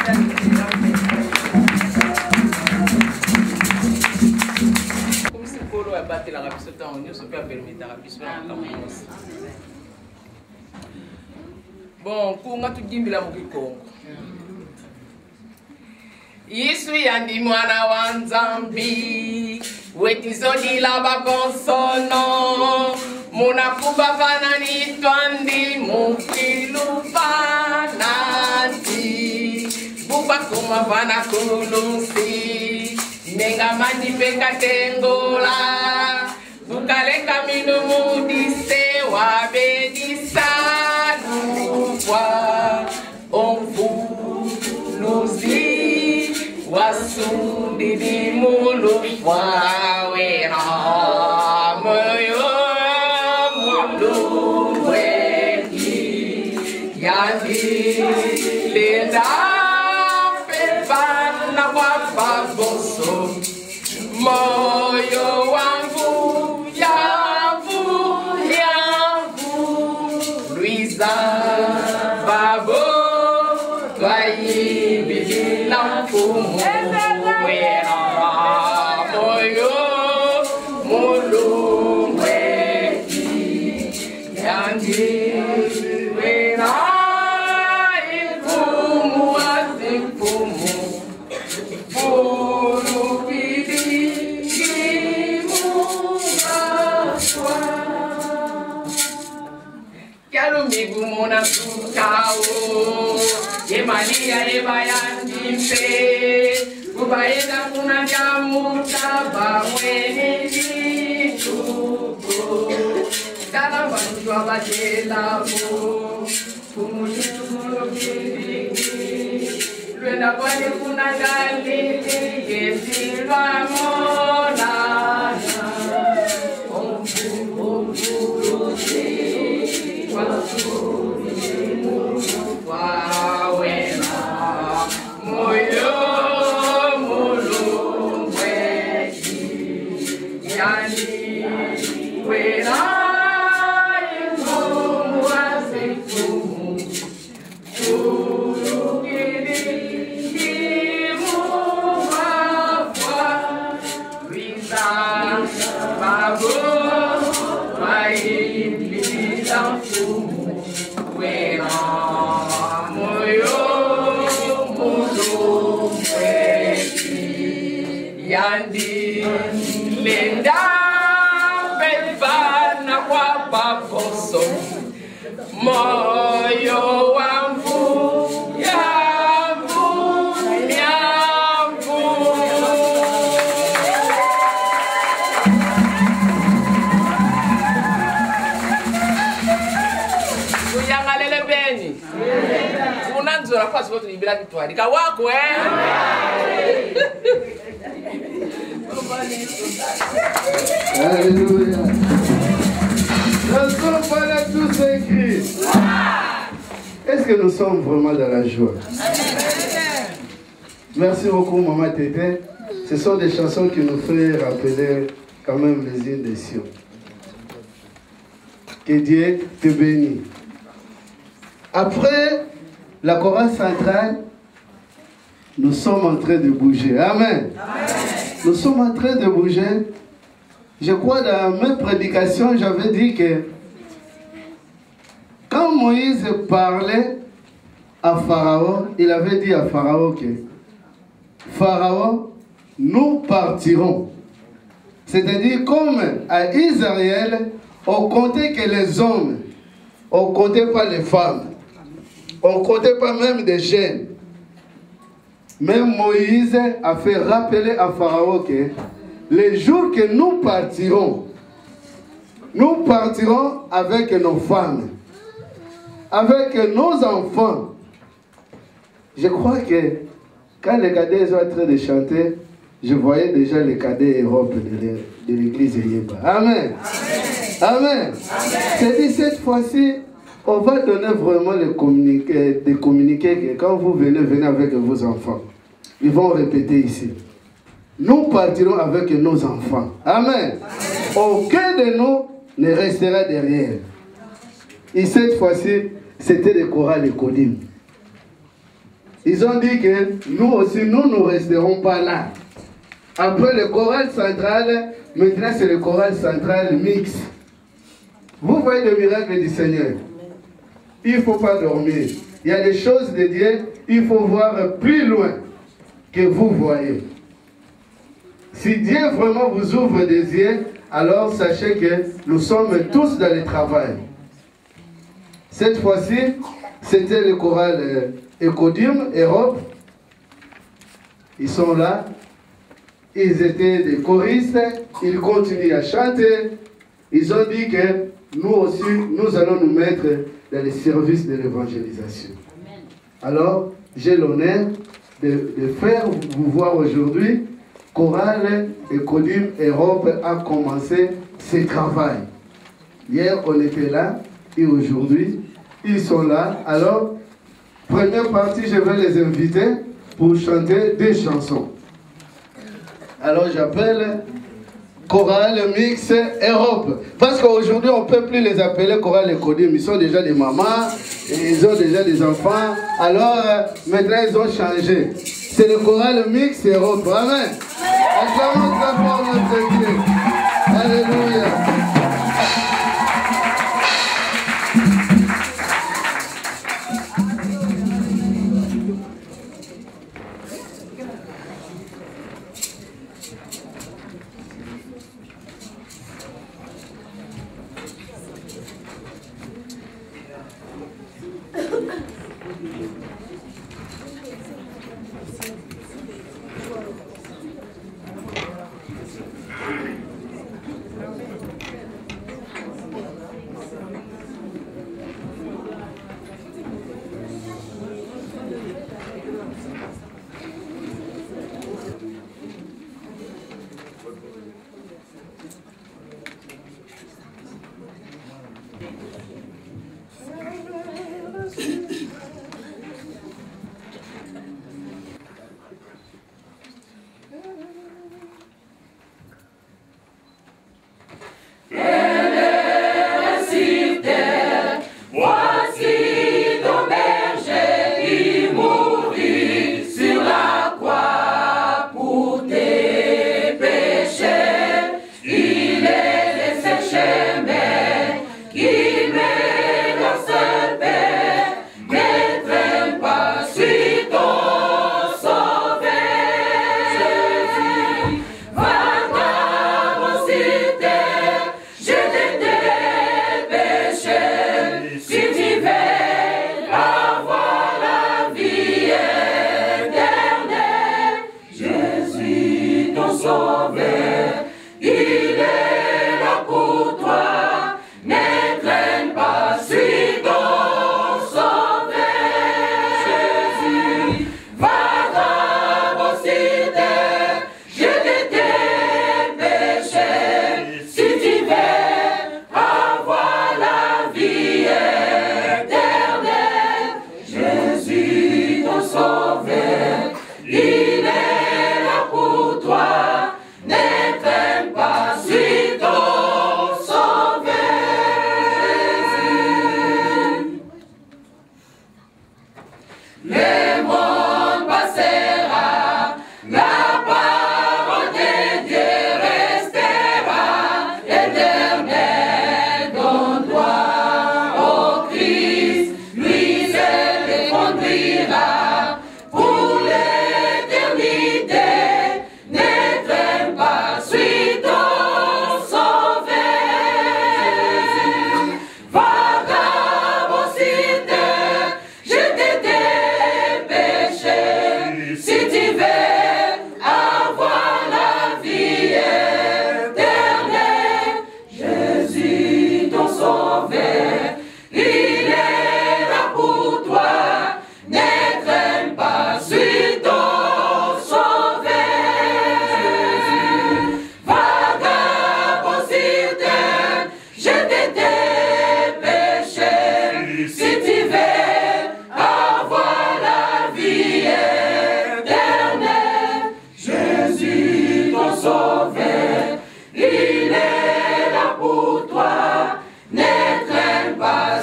Como se for a bater lá, a pessoa está onde eu só para permitir a pessoa não está. Bom, com a tudo gimbila mo kikongo. Isso yandi mwana wa Nzambi, wetizodila bakonsono, munakuba vanani twandi mukilu vanati, buba kuma vana kulusi, nenga mandi peka tengola, bukale kamino mudise wabedisa nufwa, onfu luzi. Wasundi di mulu wawera moyo mulu weki yandi lenda pepana wapagoso moyo wangu yavu yavu Luisa babo twai bila fumo wera moyo mulu weki yandi wera ifumu azifumu furu bidi kimugaswa Quero migu na sukao Ye Maria ye bayandi mpe Kubaenda kuna jamuta bamweni jituko Kala wanjua bajelabu Kumushuru kidiki Lwenda kwani kuna galili Yesilwa monana Ombu ombu rusi Wasuri wawena moyo mulungweki yani wena ifumu asifumu urugiri kimuvafwa Luisa babo waimbiza mfumu wena moyo mulungweki yandi lenda pevana kwa baboso moyo wangu yavu yavu Uyangalele beni unanzora kwa sababu nibila kitwarika wako eh Alléluia. Nous sommes pas tous écrits. Est-ce que nous sommes vraiment dans la joie? Merci beaucoup, Maman Tété. Ce sont des chansons qui nous font rappeler quand même les îles des Sion. Que Dieu te bénisse. Après la chorale centrale, nous sommes en train de bouger. Amen. Amen. Nous sommes en train de bouger. Je crois dans mes prédications, j'avais dit que quand Moïse parlait à Pharaon, il avait dit à Pharaon que Pharaon, nous partirons. C'est-à-dire comme à Israël, on comptait que les hommes, on ne comptait pas les femmes, on ne comptait pas même des jeunes. Même Moïse a fait rappeler à Pharaon que les jours que nous partirons, nous partirons avec nos femmes, avec nos enfants. Je crois que quand les cadets sont en train de chanter, je voyais déjà les cadets Europe de l'église Yéba. Amen. Amen. C'est dit cette fois-ci, on va donner vraiment le communiqué, de communiquer que quand vous venez, venez avec vos enfants. Ils vont répéter ici. Nous partirons avec nos enfants. Amen. Aucun de nous ne restera derrière. Et cette fois-ci, c'était le choral Kodim. Ils ont dit que nous aussi, nous ne resterons pas là. Après le choral central, maintenant c'est le choral central mix. Vous voyez le miracle du Seigneur. Il ne faut pas dormir. Il y a des choses de Dieu, il faut voir plus loin que vous voyez. Si Dieu vraiment vous ouvre des yeux, alors sachez que nous sommes tous dans le travail. Cette fois-ci, c'était le choral euh, Ekodim, Europe. Ils sont là. Ils étaient des choristes. Ils continuent à chanter. Ils ont dit que nous aussi, nous allons nous mettre dans les services de l'évangélisation. Alors, j'ai l'honneur de, de faire vous voir aujourd'hui. Chorale Ekodim Europe a commencé ce travail. Hier, on était là et aujourd'hui, ils sont là. Alors, première partie, je vais les inviter pour chanter des chansons. Alors, j'appelle Chorale Mix Europe. Parce qu'aujourd'hui, on ne peut plus les appeler Chorale Ekodim. Ils sont déjà des mamans, et ils ont déjà des enfants. Alors, maintenant, ils ont changé. C'est le Chorale Mix Europe. Amen. Acclamons très fort notre Dieu. Alléluia.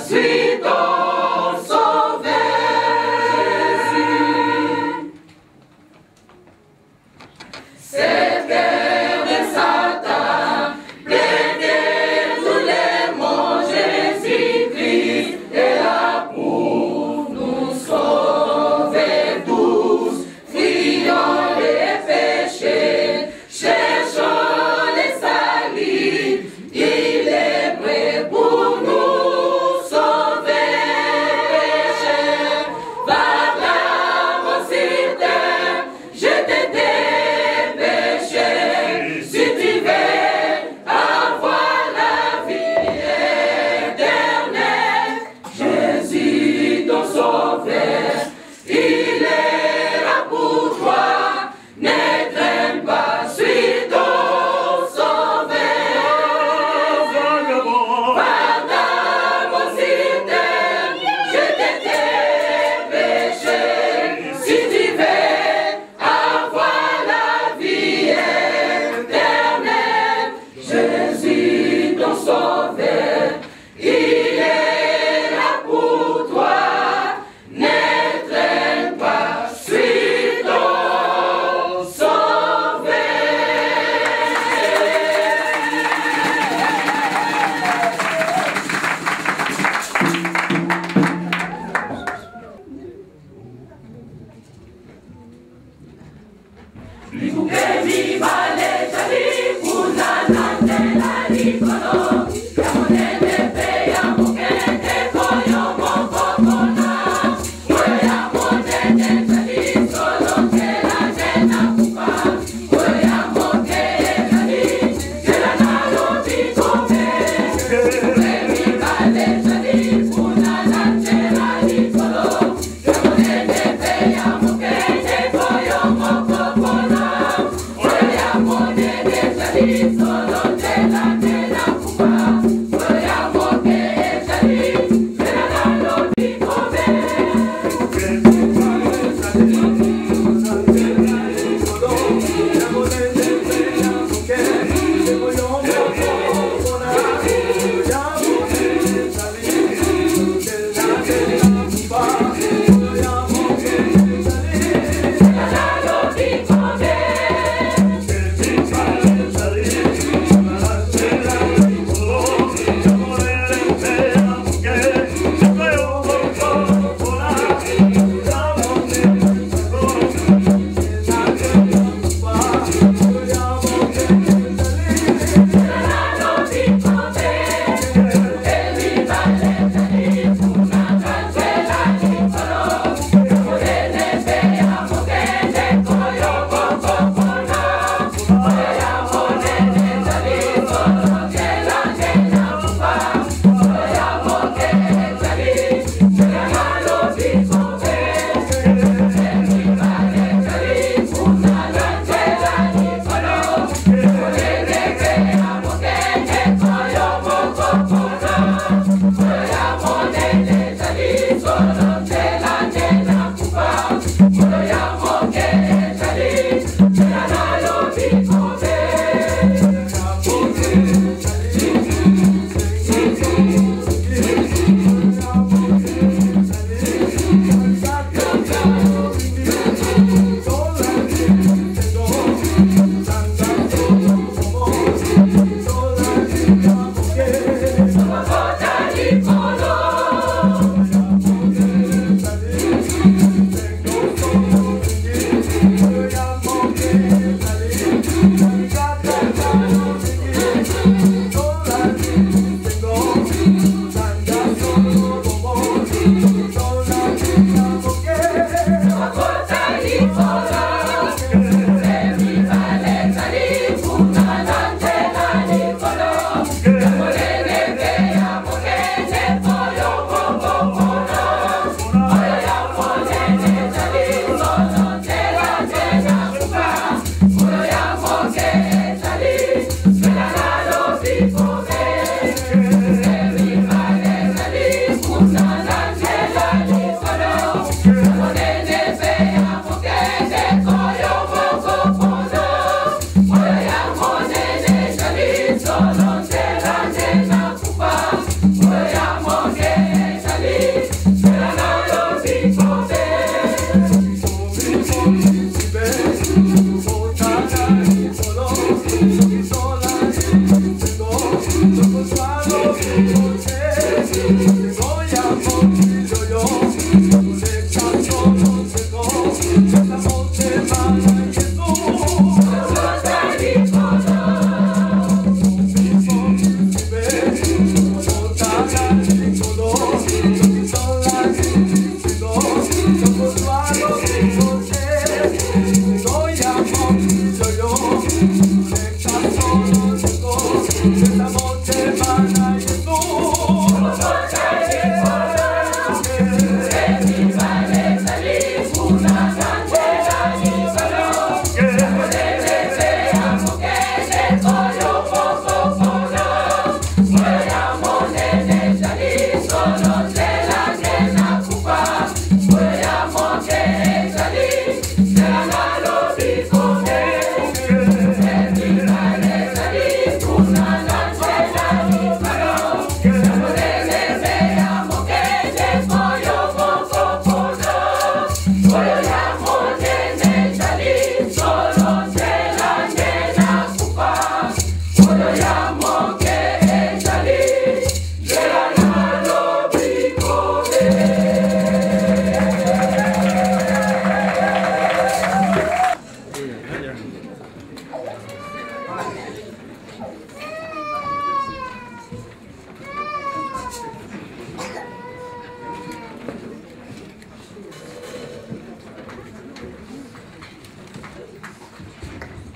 suis ton sauveur. Cette guerre de Satan, pleine de tous les maux, Jésus-Christ est là pour nous sauver tous. Fuyons les péchés, cherchons les salis, il est prêt pour nous sauver.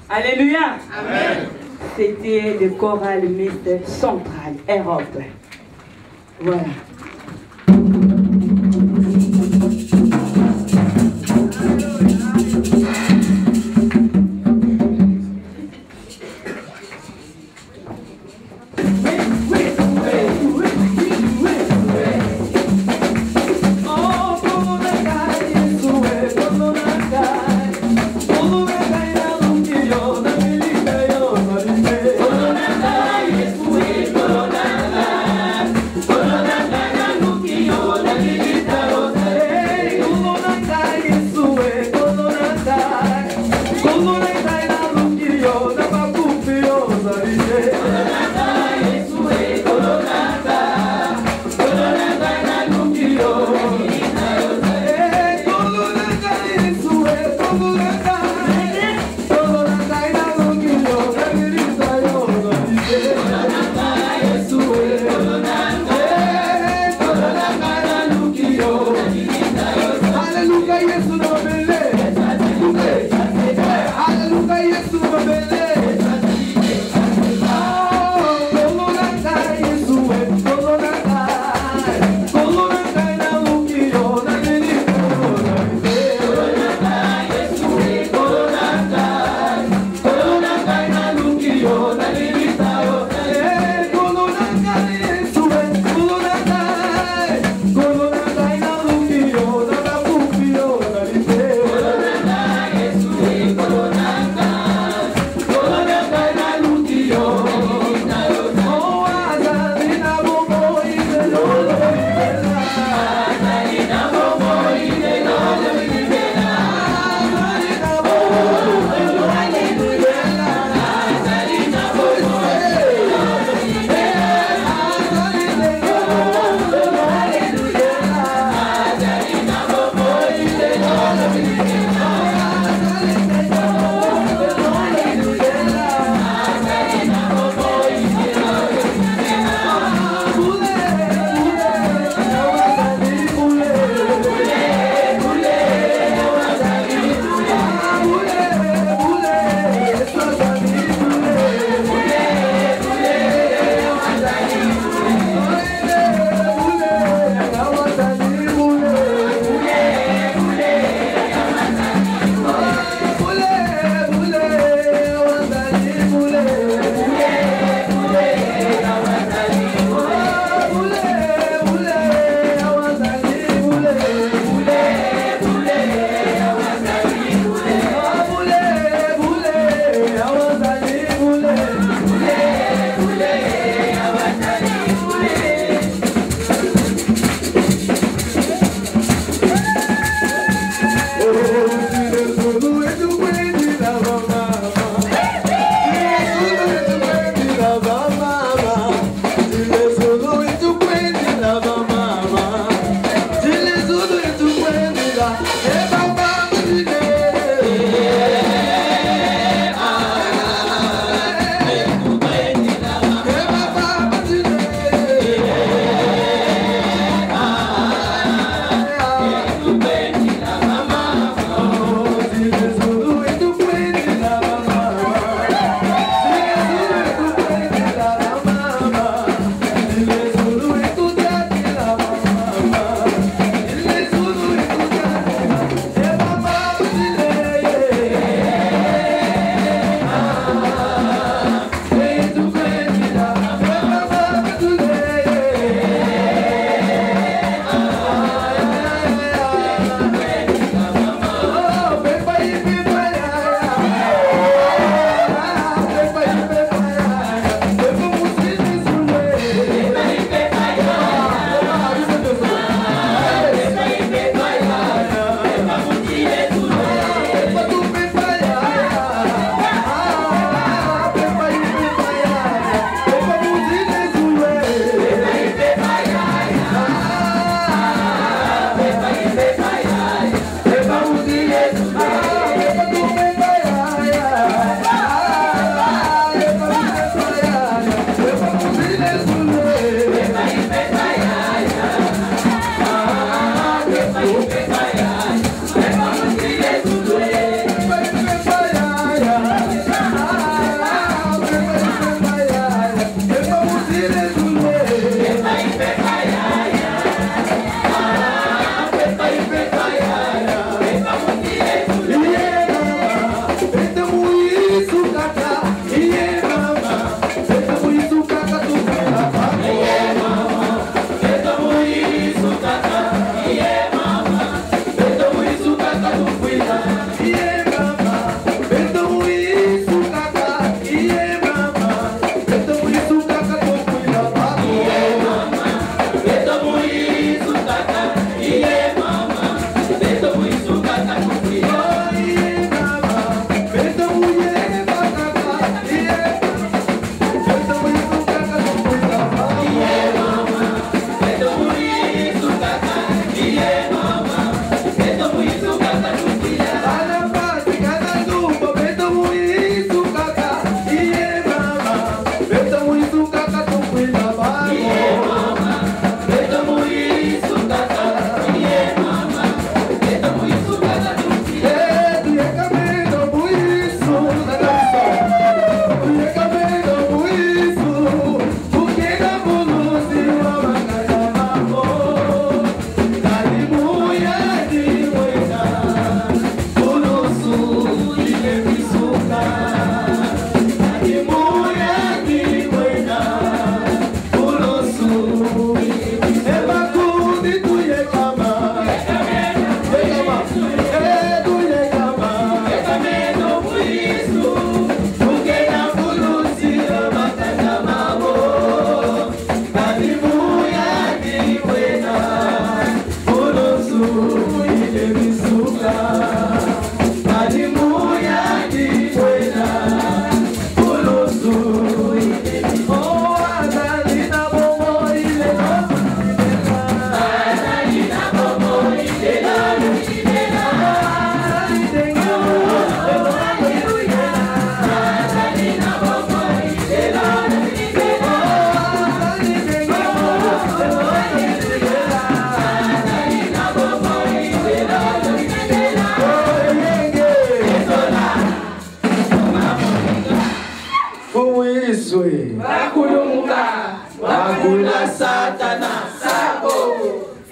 Alléluia. Amen. C'était le choral mixte central, Europe. Voilà. Corona,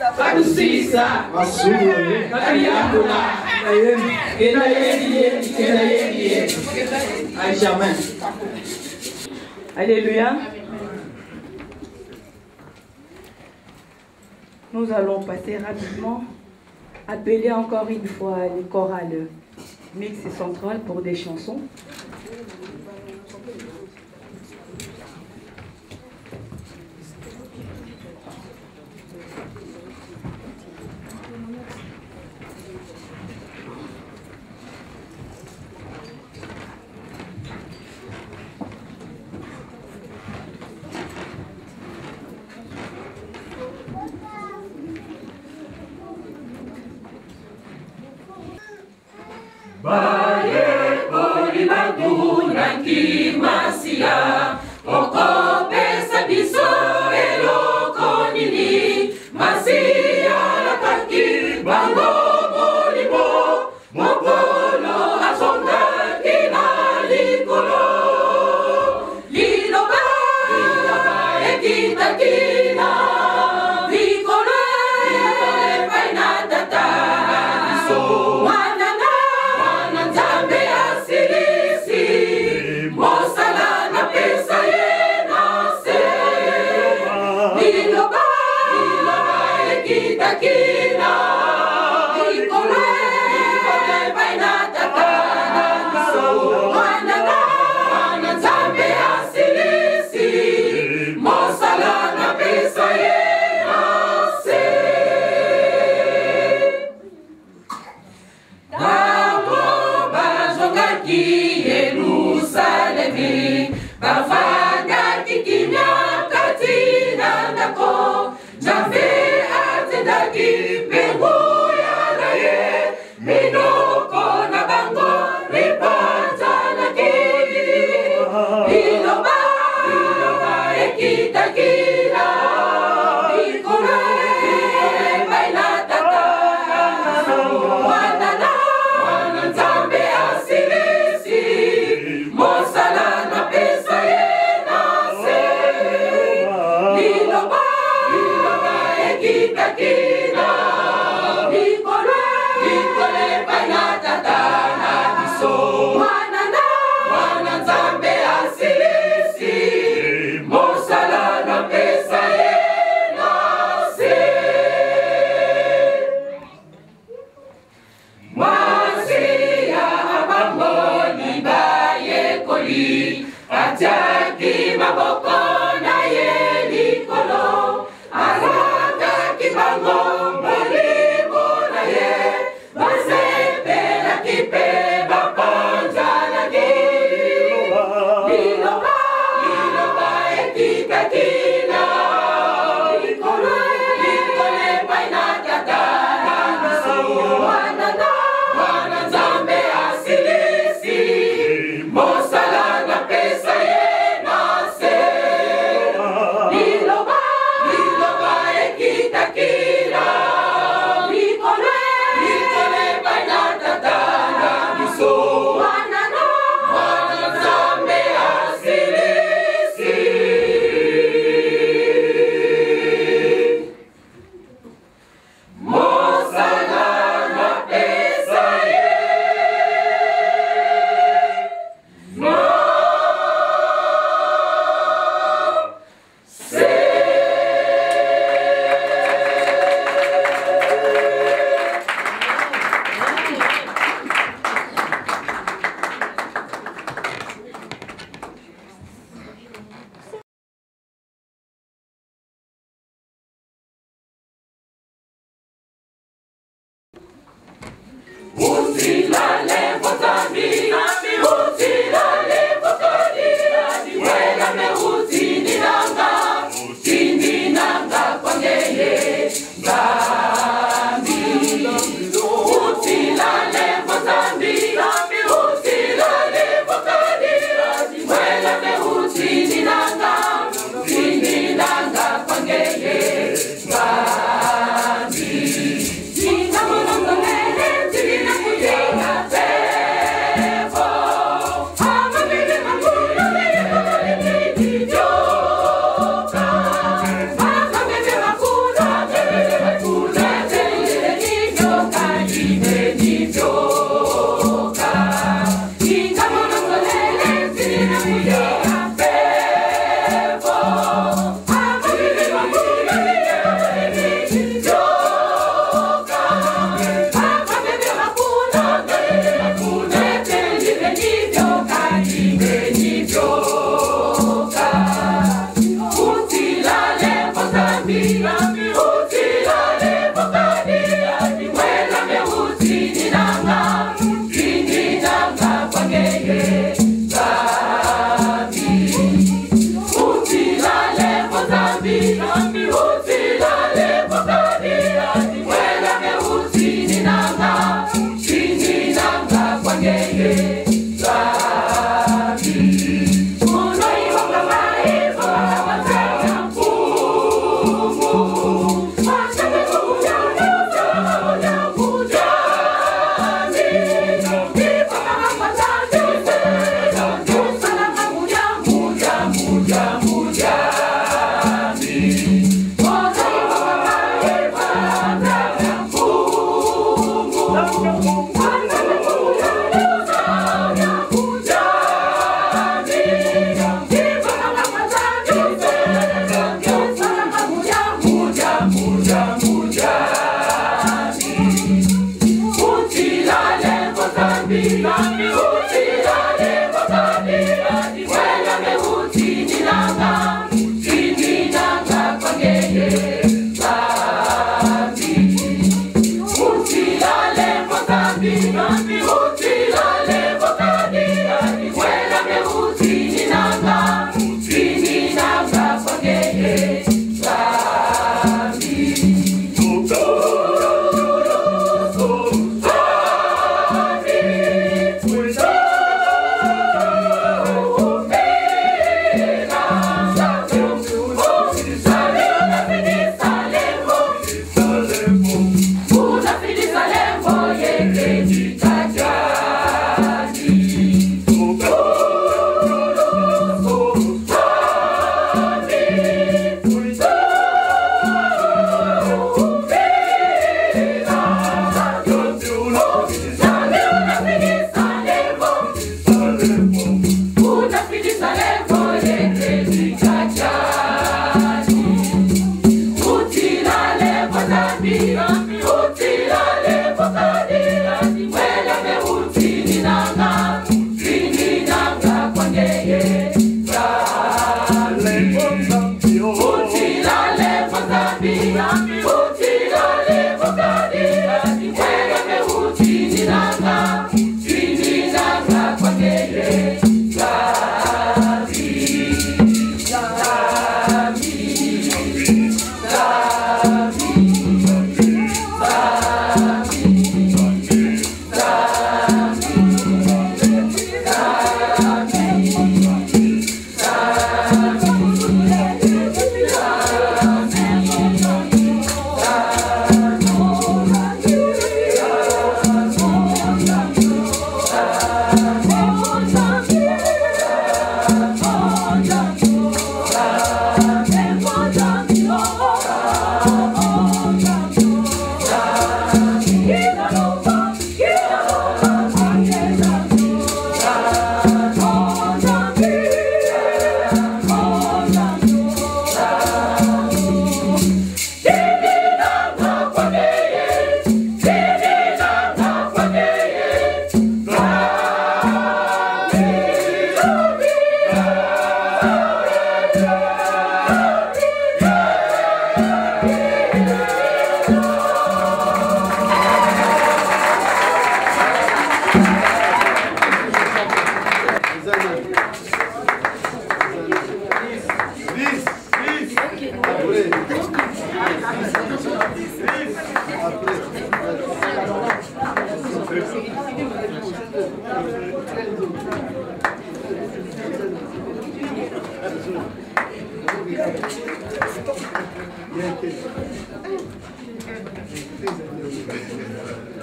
Kadusisa. Masuri. Kariakula. Kena yedi yedi, kena yedi yedi. Amen. Alléluia. Nous allons passer rapidement, appeler encore une fois les chorales mixtes et centrales pour des chansons. Baye poli baguna ki masia oko pesa biso eloko nini masia lakaki bango molimo mokolo asonga kina likolo liloba liloba ekita kina likolo epaina tata so Zambe asilisi, mosala na pesa yena.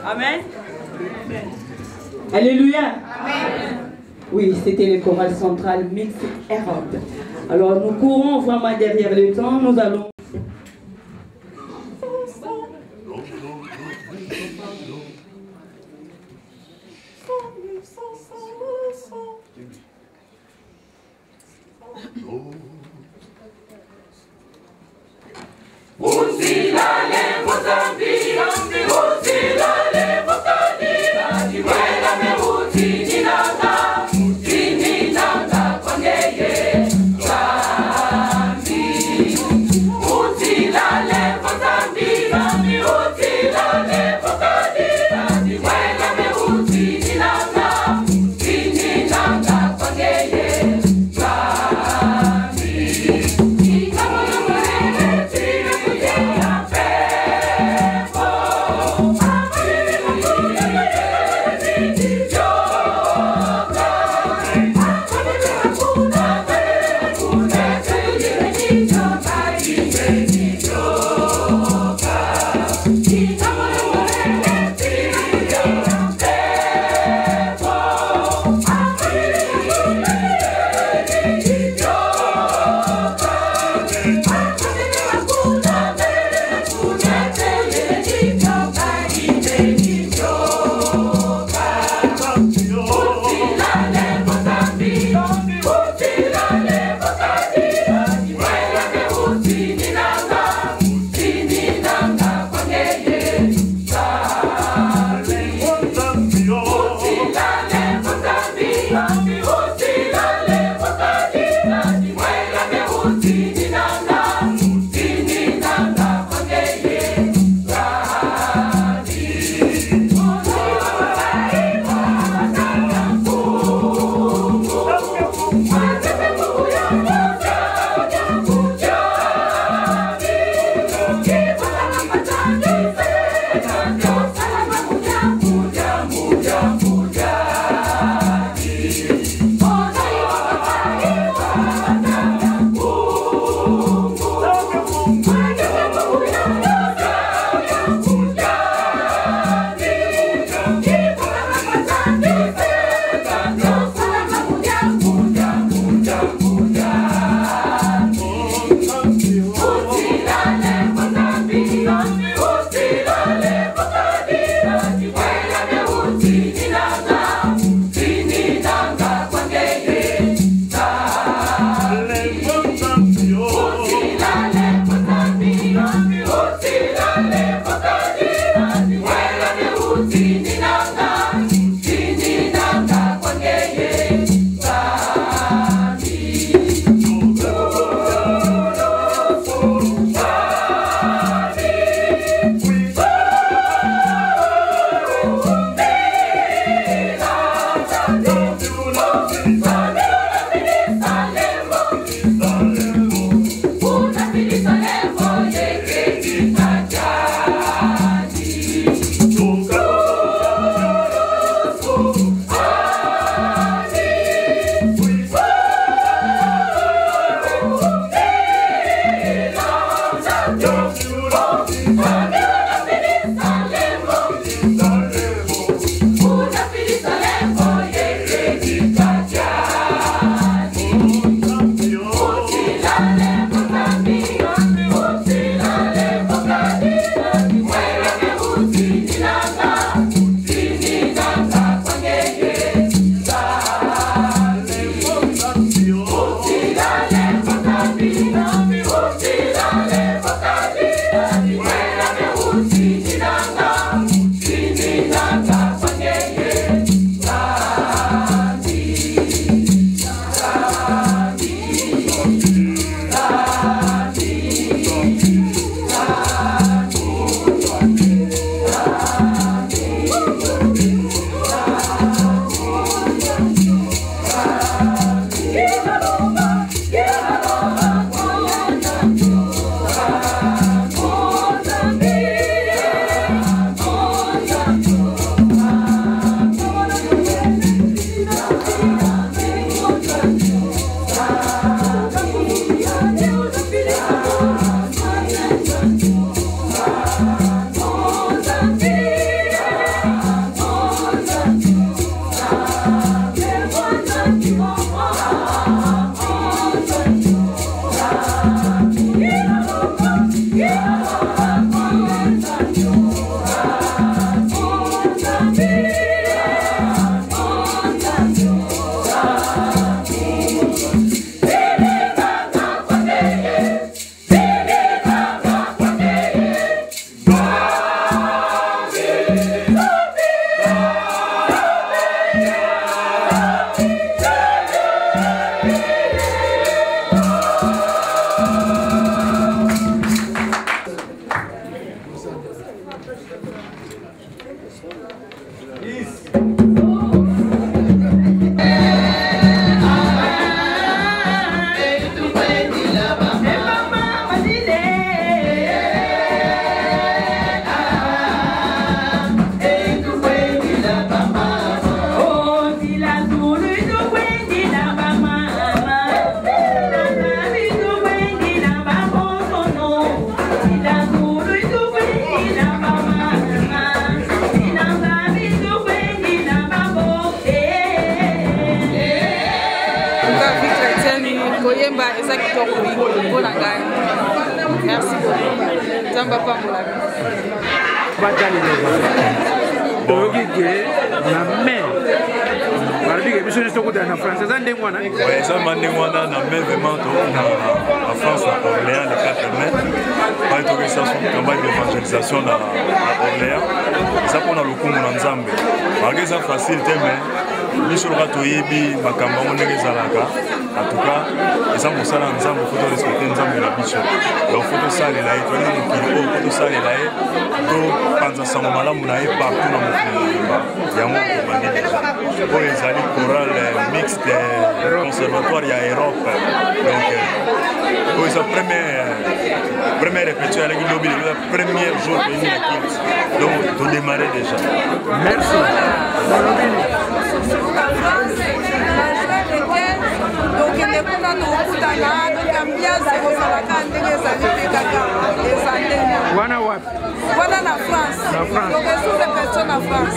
Amen. Alléluia. Amen. Oui, c'était le choral central Mix Europe. Alors nous courons vraiment derrière le temps. Nous allons... Usilale Mozambique, usilale Mokadira, jiwela meuti ninanga, ninanga kwangeye zambi. Usilale Mozambique, usilale Mokadira, jiwela meuti ninanga, ninanga kwangeye Don't you love me? Merci beaucoup. Zamba Pambola. Na main. Barbie que monsieur est côté na France, ça ndé ngwana. Ouais, ça m'a ndé ngwana na main vraiment en France à Orléans le quatre mai. Pas autorisation campagne d'évangélisation à Orléans. Ça pour na lokumu na Nzambe. Malgré ça facile mais Michel Ratoyebi makamba monenge zalaka. En tout cas, et ça mon sala Nzambe faut respecter Nzambe la bicho. Donc faut ça les là, faut les faut ça les là. Donc panza sama malamu na partout na mokili. Ya mo komande déjà. Pour les alliés chorale mixte conservatoire ya Europe. Donc pour sa première première répétition avec le le premier jour de l'équipe. Donc tout démarrer déjà. Merci. Donc il n'est pas dans le Boutana, donc ambiance c'est au Salakan, des années des années. Wana what? Voilà la France. La France. Donc c'est une personne en France.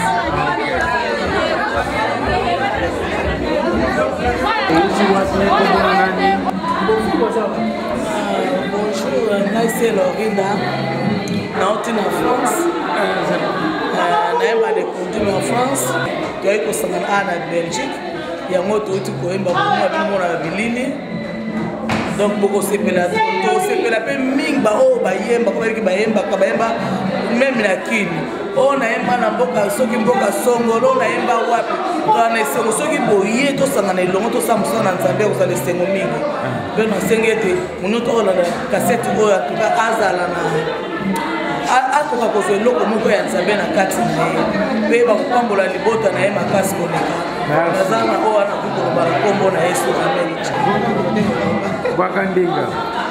Bonjour, moi c'est Lorina, naoti na France. Naema les conduits en France, tu as écouté en Belgique. Il y a un autre qui est en Bilini. Donc, beaucoup de sepela, sepela pe ming ba o ba yemba ko ba yemba ka ba yemba même la kini. On a yemba na mboka soki mboka songolo na yemba wapi. To na sengo soki boye to sanga na longo to samso na Nzambe ko za sengo mingi. Ben na sengete munoto la cassette o ya tuka azala na atoka kozwe eloko moko ya Nzambe na kati na ye mpe bakopambola libota na ye makasi koleka naza na oyo wana kokoloba na nkombo na Yesu amen. Wakandinga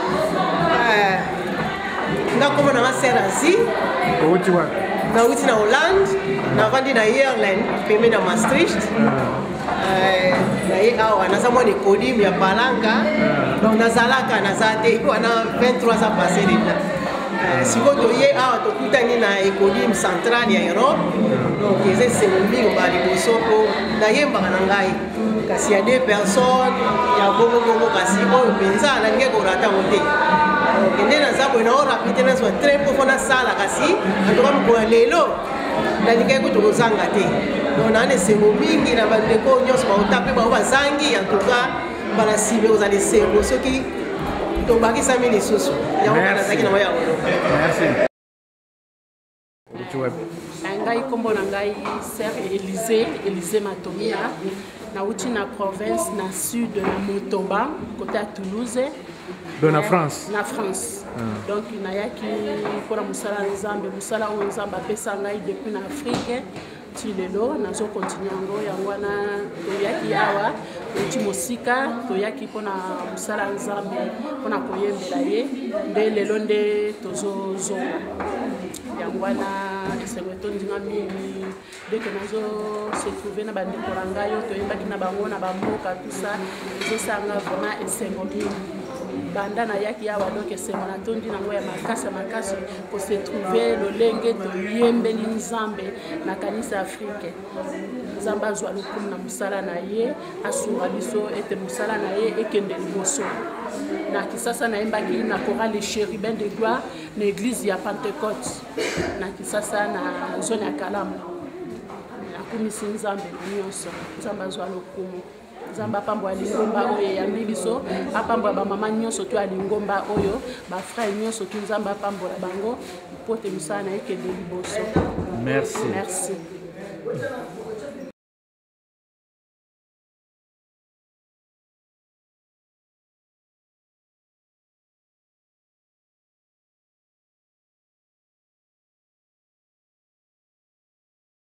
nga nkombo na nga ser Azi outi wapi? nauti na Hollande navandi na Ireland pembe na Maastricht. naye awa naza mwana Ecodim ya Palanga donc nazalaka naza te wana vingt-trois ans passé déjà. Sikoyo toye awa tokutani na Ecodim centrale ya Europe donc eza esengo mingi ba liboso mpo nayembaka na ngai kasi ya deux personnes ya bongo kasi oyo mpenza nalingi korata ngo te nde naza boye nao rapide nazwa train mpo fo nasala kasi antoka mokolo ya lelo nalingai kutu kozanga te donc naa na esengo mingi na bandeko nyonso bauta mpe bao bazangi antoka bana sibe kozala esengo soki tobakisami lisusu yango kana nazalaki na moya olo. ngai kombo na ngai ser Élysée Élysée Matomia nauti na province na sud na Motoba côté à Toulouse dans la France na France ah. Donc nayaki mpona mosala na Nzambe mosala oyo Nzambe apesa ngai depuis na Afrique ti lelo nazo continue yango yango wana toyaki awa uti mosika toyaki mpona mosala Nzambe mpona koyembela ye nde lelo nde tozozonga yango wana esengo etondinga mingi deke nazo se trouve na bandeko na ngai oyo toyembaki na bango na bamboka tusa ezosanga vraiment esengo mingi banda na yaki awa donc esengo natondi nango ya makasi ya makasi ko se trouve lolenge toyembeli Nzambe na kanisa Afrique. Nzambe azwa lokumu na mosala na ye asunga biso ete mosala na ye ekende liboso na kisasa nayembaki na chorale Chérubin de Gloire na église ya Pentecôte na kisasa na zone ya Kalamu nakumisi Nzambe na nyonso. Nzambe azwa lokumu Nzambe apambo ya lingomba oyo eyambi biso apambo ya bamama nyonso to ya lingomba oyo bafrère nyonso to Nzambe apambola bango mpo te mosala na ekende liboso. Merci. Merci.